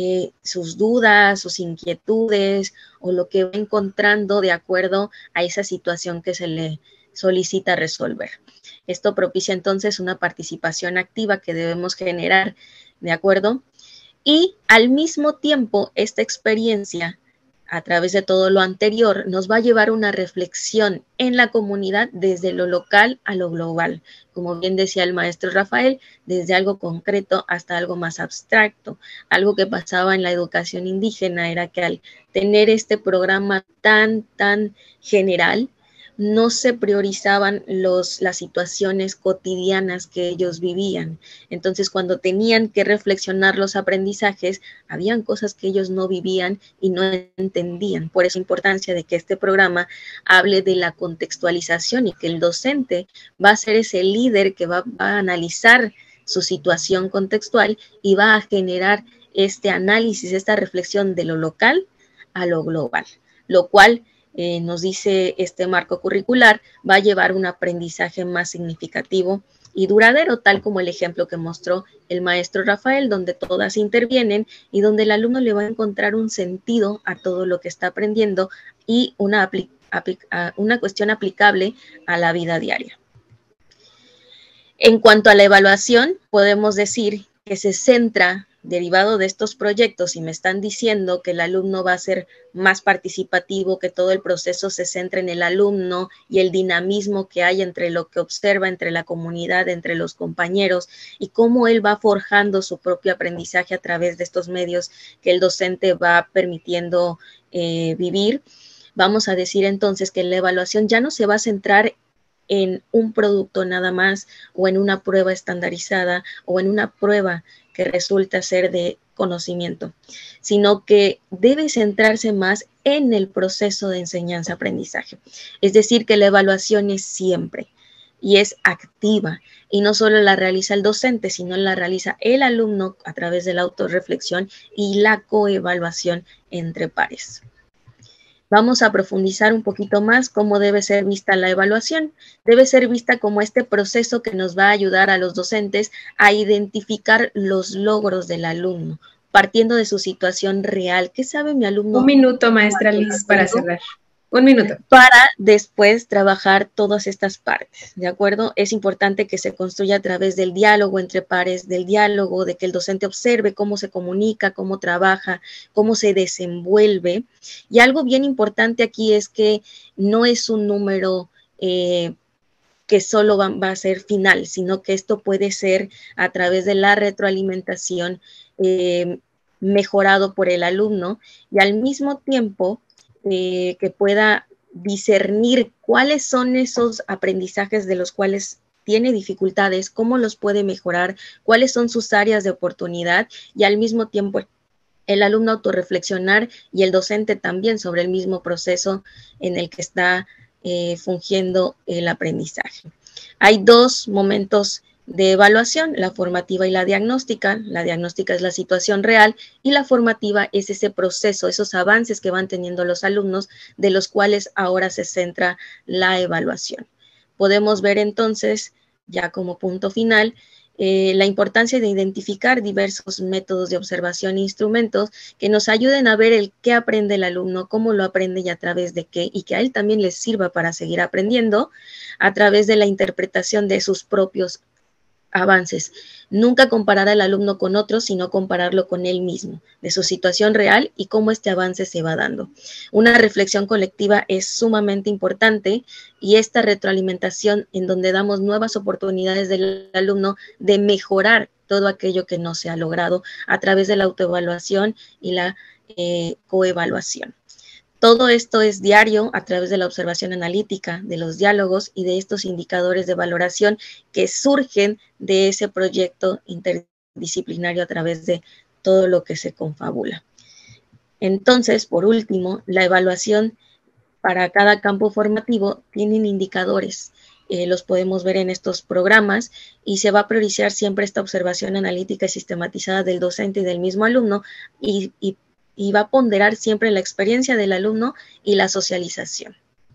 S5: sus dudas, sus inquietudes o lo que va encontrando de acuerdo a esa situación que se le solicita resolver. Esto propicia entonces una participación activa que debemos generar, ¿de acuerdo? Y al mismo tiempo, esta experiencia, a través de todo lo anterior, nos va a llevar a una reflexión en la comunidad desde lo local a lo global. Como bien decía el maestro Rafael, desde algo concreto hasta algo más abstracto. Algo que pasaba en la educación indígena era que al tener este programa tan general, no se priorizaban las situaciones cotidianas que ellos vivían. Entonces, cuando tenían que reflexionar los aprendizajes, habían cosas que ellos no vivían y no entendían. Por eso la importancia de que este programa hable de la contextualización y que el docente va a ser ese líder que va a analizar su situación contextual y va a generar este análisis, esta reflexión de lo local a lo global, lo cual nos dice este marco curricular, va a llevar un aprendizaje más significativo y duradero, tal como el ejemplo que mostró el maestro Rafael, donde todas intervienen y donde el alumno le va a encontrar un sentido a todo lo que está aprendiendo y una cuestión aplicable a la vida diaria. En cuanto a la evaluación, podemos decir que se centra, derivado de estos proyectos, y me están diciendo que el alumno va a ser más participativo, que todo el proceso se centra en el alumno y el dinamismo que hay entre lo que observa, entre la comunidad, entre los compañeros, y cómo él va forjando su propio aprendizaje a través de estos medios que el docente va permitiendo vivir. Vamos a decir entonces que la evaluación ya no se va a centrar en un producto nada más, o en una prueba estandarizada, o en una prueba que resulta ser de conocimiento, sino que debe centrarse más en el proceso de enseñanza-aprendizaje. Es decir, que la evaluación es siempre y es activa, y no solo la realiza el docente, sino la realiza el alumno a través de la autorreflexión y la coevaluación entre pares. Vamos a profundizar un poquito más cómo debe ser vista la evaluación. Debe ser vista como este proceso que nos va a ayudar a los docentes a identificar los logros del alumno, partiendo de su situación real. ¿Qué sabe mi alumno?
S2: Un minuto, maestra Liz, para cerrar. Un minuto.
S5: Para después trabajar todas estas partes, ¿de acuerdo? Es importante que se construya a través del diálogo entre pares, del diálogo, de que el docente observe cómo se comunica, cómo trabaja, cómo se desenvuelve. Y algo bien importante aquí es que no es un número que solo va a ser final, sino que esto puede ser a través de la retroalimentación mejorado por el alumno, y al mismo tiempo que pueda discernir cuáles son esos aprendizajes de los cuales tiene dificultades, cómo los puede mejorar, cuáles son sus áreas de oportunidad, y al mismo tiempo el alumno autorreflexionar y el docente también sobre el mismo proceso en el que está fungiendo el aprendizaje. Hay dos momentos de evaluación, la formativa y la diagnóstica. La diagnóstica es la situación real y la formativa es ese proceso, esos avances que van teniendo los alumnos, de los cuales ahora se centra la evaluación. Podemos ver entonces, ya como punto final, la importancia de identificar diversos métodos de observación e instrumentos que nos ayuden a ver el qué aprende el alumno, cómo lo aprende y a través de qué, y que a él también les sirva para seguir aprendiendo a través de la interpretación de sus propios avances. Nunca comparar al alumno con otros, sino compararlo con él mismo, de su situación real y cómo este avance se va dando. Una reflexión colectiva es sumamente importante y esta retroalimentación en donde damos nuevas oportunidades del alumno de mejorar todo aquello que no se ha logrado a través de la autoevaluación y la coevaluación. Todo esto es diario a través de la observación analítica, de los diálogos y de estos indicadores de valoración que surgen de ese proyecto interdisciplinario a través de todo lo que se confabula. Entonces, por último, la evaluación para cada campo formativo tienen indicadores. Los podemos ver en estos programas y se va a priorizar siempre esta observación analítica y sistematizada del docente y del mismo alumno y va a ponderar siempre la experiencia del alumno y la socialización,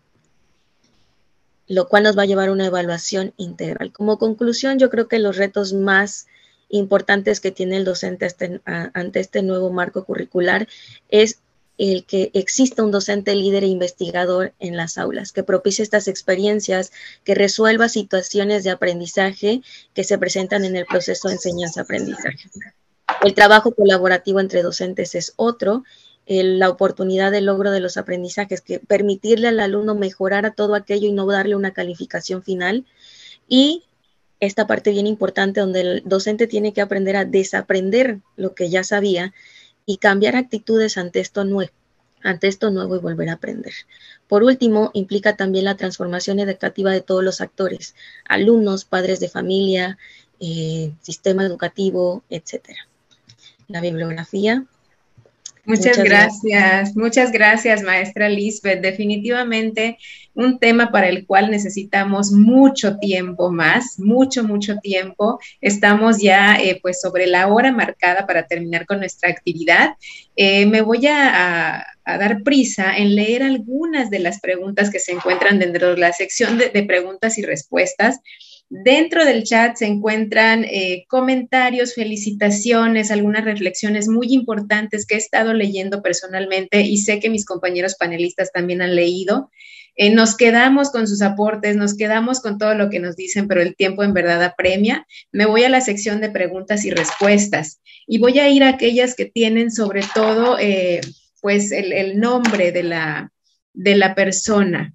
S5: lo cual nos va a llevar a una evaluación integral. Como conclusión, yo creo que los retos más importantes que tiene el docente ante este nuevo marco curricular es el que exista un docente líder e investigador en las aulas, que propicie estas experiencias, que resuelva situaciones de aprendizaje que se presentan en el proceso de enseñanza-aprendizaje. El trabajo colaborativo entre docentes es otro, la oportunidad de logro de los aprendizajes, que permitirle al alumno mejorar a todo aquello y no darle una calificación final. Y esta parte bien importante donde el docente tiene que aprender a desaprender lo que ya sabía y cambiar actitudes ante esto nuevo y volver a aprender. Por último, implica también la transformación educativa de todos los actores, alumnos, padres de familia, sistema educativo, etcétera. La bibliografía.
S2: Muchas gracias, maestra Lisbeth. Definitivamente un tema para el cual necesitamos mucho tiempo más, mucho tiempo. Estamos ya pues sobre la hora marcada para terminar con nuestra actividad. Me voy a dar prisa en leer algunas de las preguntas que se encuentran dentro de la sección de preguntas y respuestas. Dentro del chat se encuentran comentarios, felicitaciones, algunas reflexiones muy importantes que he estado leyendo personalmente y sé que mis compañeros panelistas también han leído. Nos quedamos con sus aportes, nos quedamos con todo lo que nos dicen, pero el tiempo en verdad apremia. Me voy a la sección de preguntas y respuestas y voy a ir a aquellas que tienen sobre todo pues el nombre de la persona.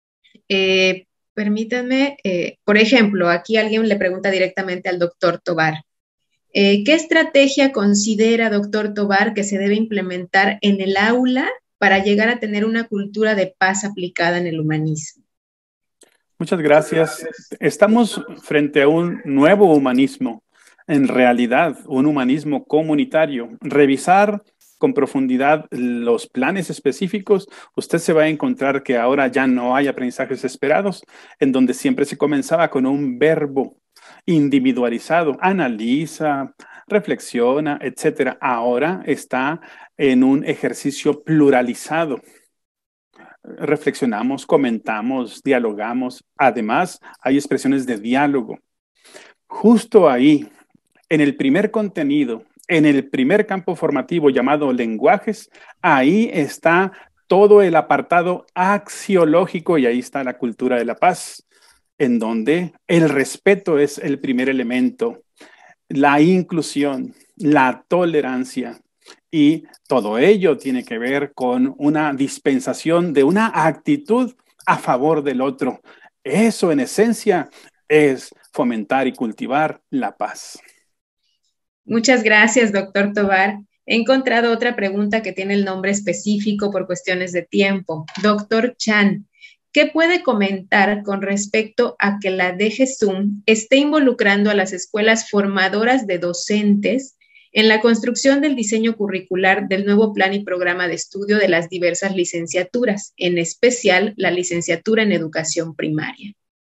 S2: Permítanme, por ejemplo, aquí alguien le pregunta directamente al doctor Tovar. ¿Qué estrategia considera, doctor Tovar, que se debe implementar en el aula para llegar a tener una cultura de paz aplicada en el humanismo?
S3: Muchas gracias. Estamos frente a un nuevo humanismo, en realidad, un humanismo comunitario. Revisar con profundidad los planes específicos, usted se va a encontrar que ahora ya no hay aprendizajes esperados, en donde siempre se comenzaba con un verbo individualizado, analiza, reflexiona, etcétera. Ahora está en un ejercicio pluralizado. Reflexionamos, comentamos, dialogamos. Además, hay expresiones de diálogo. Justo ahí, en el primer contenido, en el primer campo formativo llamado lenguajes, ahí está todo el apartado axiológico y ahí está la cultura de la paz, en donde el respeto es el primer elemento, la inclusión, la tolerancia y todo ello tiene que ver con una dispensación de una actitud a favor del otro. Eso en esencia es fomentar y cultivar la paz.
S2: Muchas gracias, doctor Tovar. He encontrado otra pregunta que tiene el nombre específico por cuestiones de tiempo. Doctor Chan, ¿qué puede comentar con respecto a que la DGSUM esté involucrando a las escuelas formadoras de docentes en la construcción del diseño curricular del nuevo plan y programa de estudio de las diversas licenciaturas, en especial la licenciatura en educación primaria?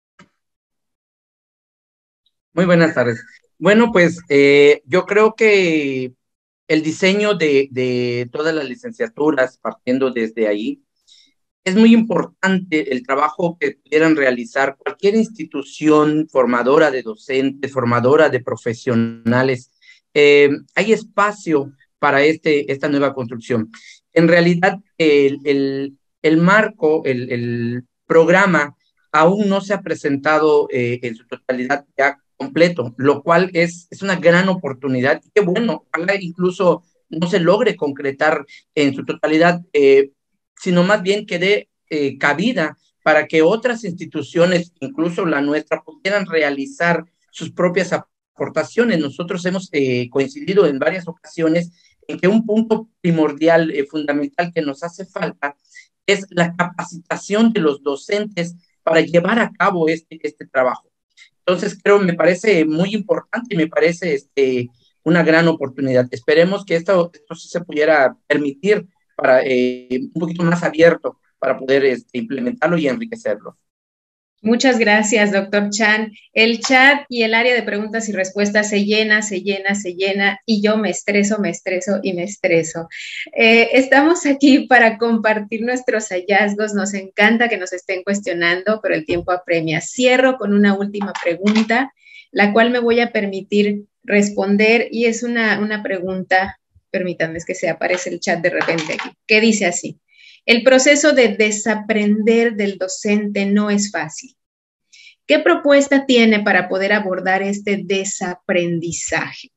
S4: Muy buenas tardes. Bueno, pues yo creo que el diseño de todas las licenciaturas, partiendo desde ahí, es muy importante el trabajo que pudieran realizar cualquier institución formadora de docentes, formadora de profesionales. Hay espacio para esta nueva construcción. En realidad, el marco, el programa, aún no se ha presentado en su totalidad ya completo, lo cual es una gran oportunidad. Qué bueno, ojalá incluso no se logre concretar en su totalidad, sino más bien que dé cabida para que otras instituciones, incluso la nuestra, pudieran realizar sus propias aportaciones. Nosotros hemos coincidido en varias ocasiones en que un punto primordial, fundamental que nos hace falta es la capacitación de los docentes para llevar a cabo este trabajo. Entonces, me parece muy importante y me parece una gran oportunidad. Esperemos que esto sí se pudiera permitir para un poquito más abierto para poder implementarlo y enriquecerlo.
S2: Muchas gracias, doctor Chan. El chat y el área de preguntas y respuestas se llena, y yo me estreso y me estreso. Estamos aquí para compartir nuestros hallazgos. Nos encanta que nos estén cuestionando, pero el tiempo apremia. Cierro con una última pregunta, la cual me voy a permitir responder, y es una pregunta, permítanme, es que se aparece el chat de repente aquí, que dice así: el proceso de desaprender del docente no es fácil. ¿Qué propuesta tiene para poder abordar este desaprendizaje?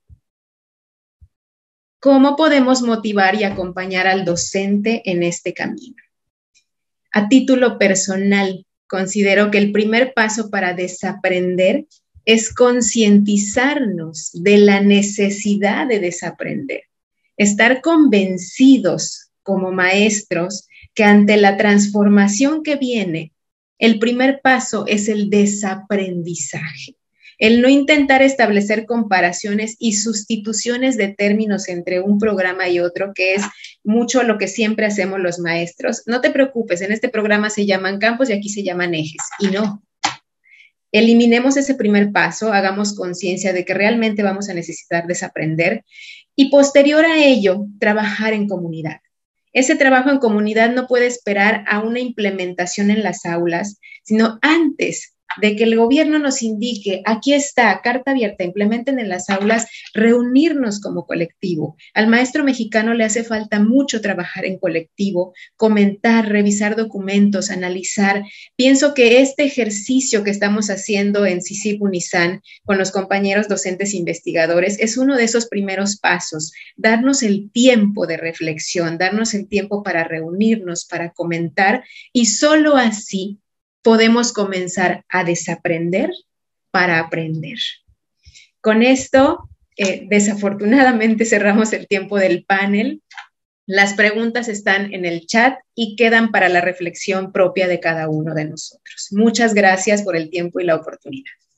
S2: ¿Cómo podemos motivar y acompañar al docente en este camino? A título personal, considero que el primer paso para desaprender es concientizarnos de la necesidad de desaprender. Estar convencidos como maestros que ante la transformación que viene, el primer paso es el desaprendizaje. El no intentar establecer comparaciones y sustituciones de términos entre un programa y otro, que es mucho lo que siempre hacemos los maestros. No te preocupes, en este programa se llaman campos y aquí se llaman ejes, y no. Eliminemos ese primer paso, hagamos conciencia de que realmente vamos a necesitar desaprender y posterior a ello, trabajar en comunidad. Ese trabajo en comunidad no puede esperar a una implementación en las aulas, sino antes de que el gobierno nos indique, aquí está, carta abierta, implementen en las aulas, reunirnos como colectivo. Al maestro mexicano le hace falta mucho trabajar en colectivo, comentar, revisar documentos, analizar. Pienso que este ejercicio que estamos haciendo en CICIP Unizan con los compañeros docentes investigadores es uno de esos primeros pasos, darnos el tiempo de reflexión, darnos el tiempo para reunirnos, para comentar, y solo así podemos comenzar a desaprender para aprender. Con esto, desafortunadamente cerramos el tiempo del panel. Las preguntas están en el chat y quedan para la reflexión propia de cada uno de nosotros. Muchas gracias por el tiempo y la oportunidad.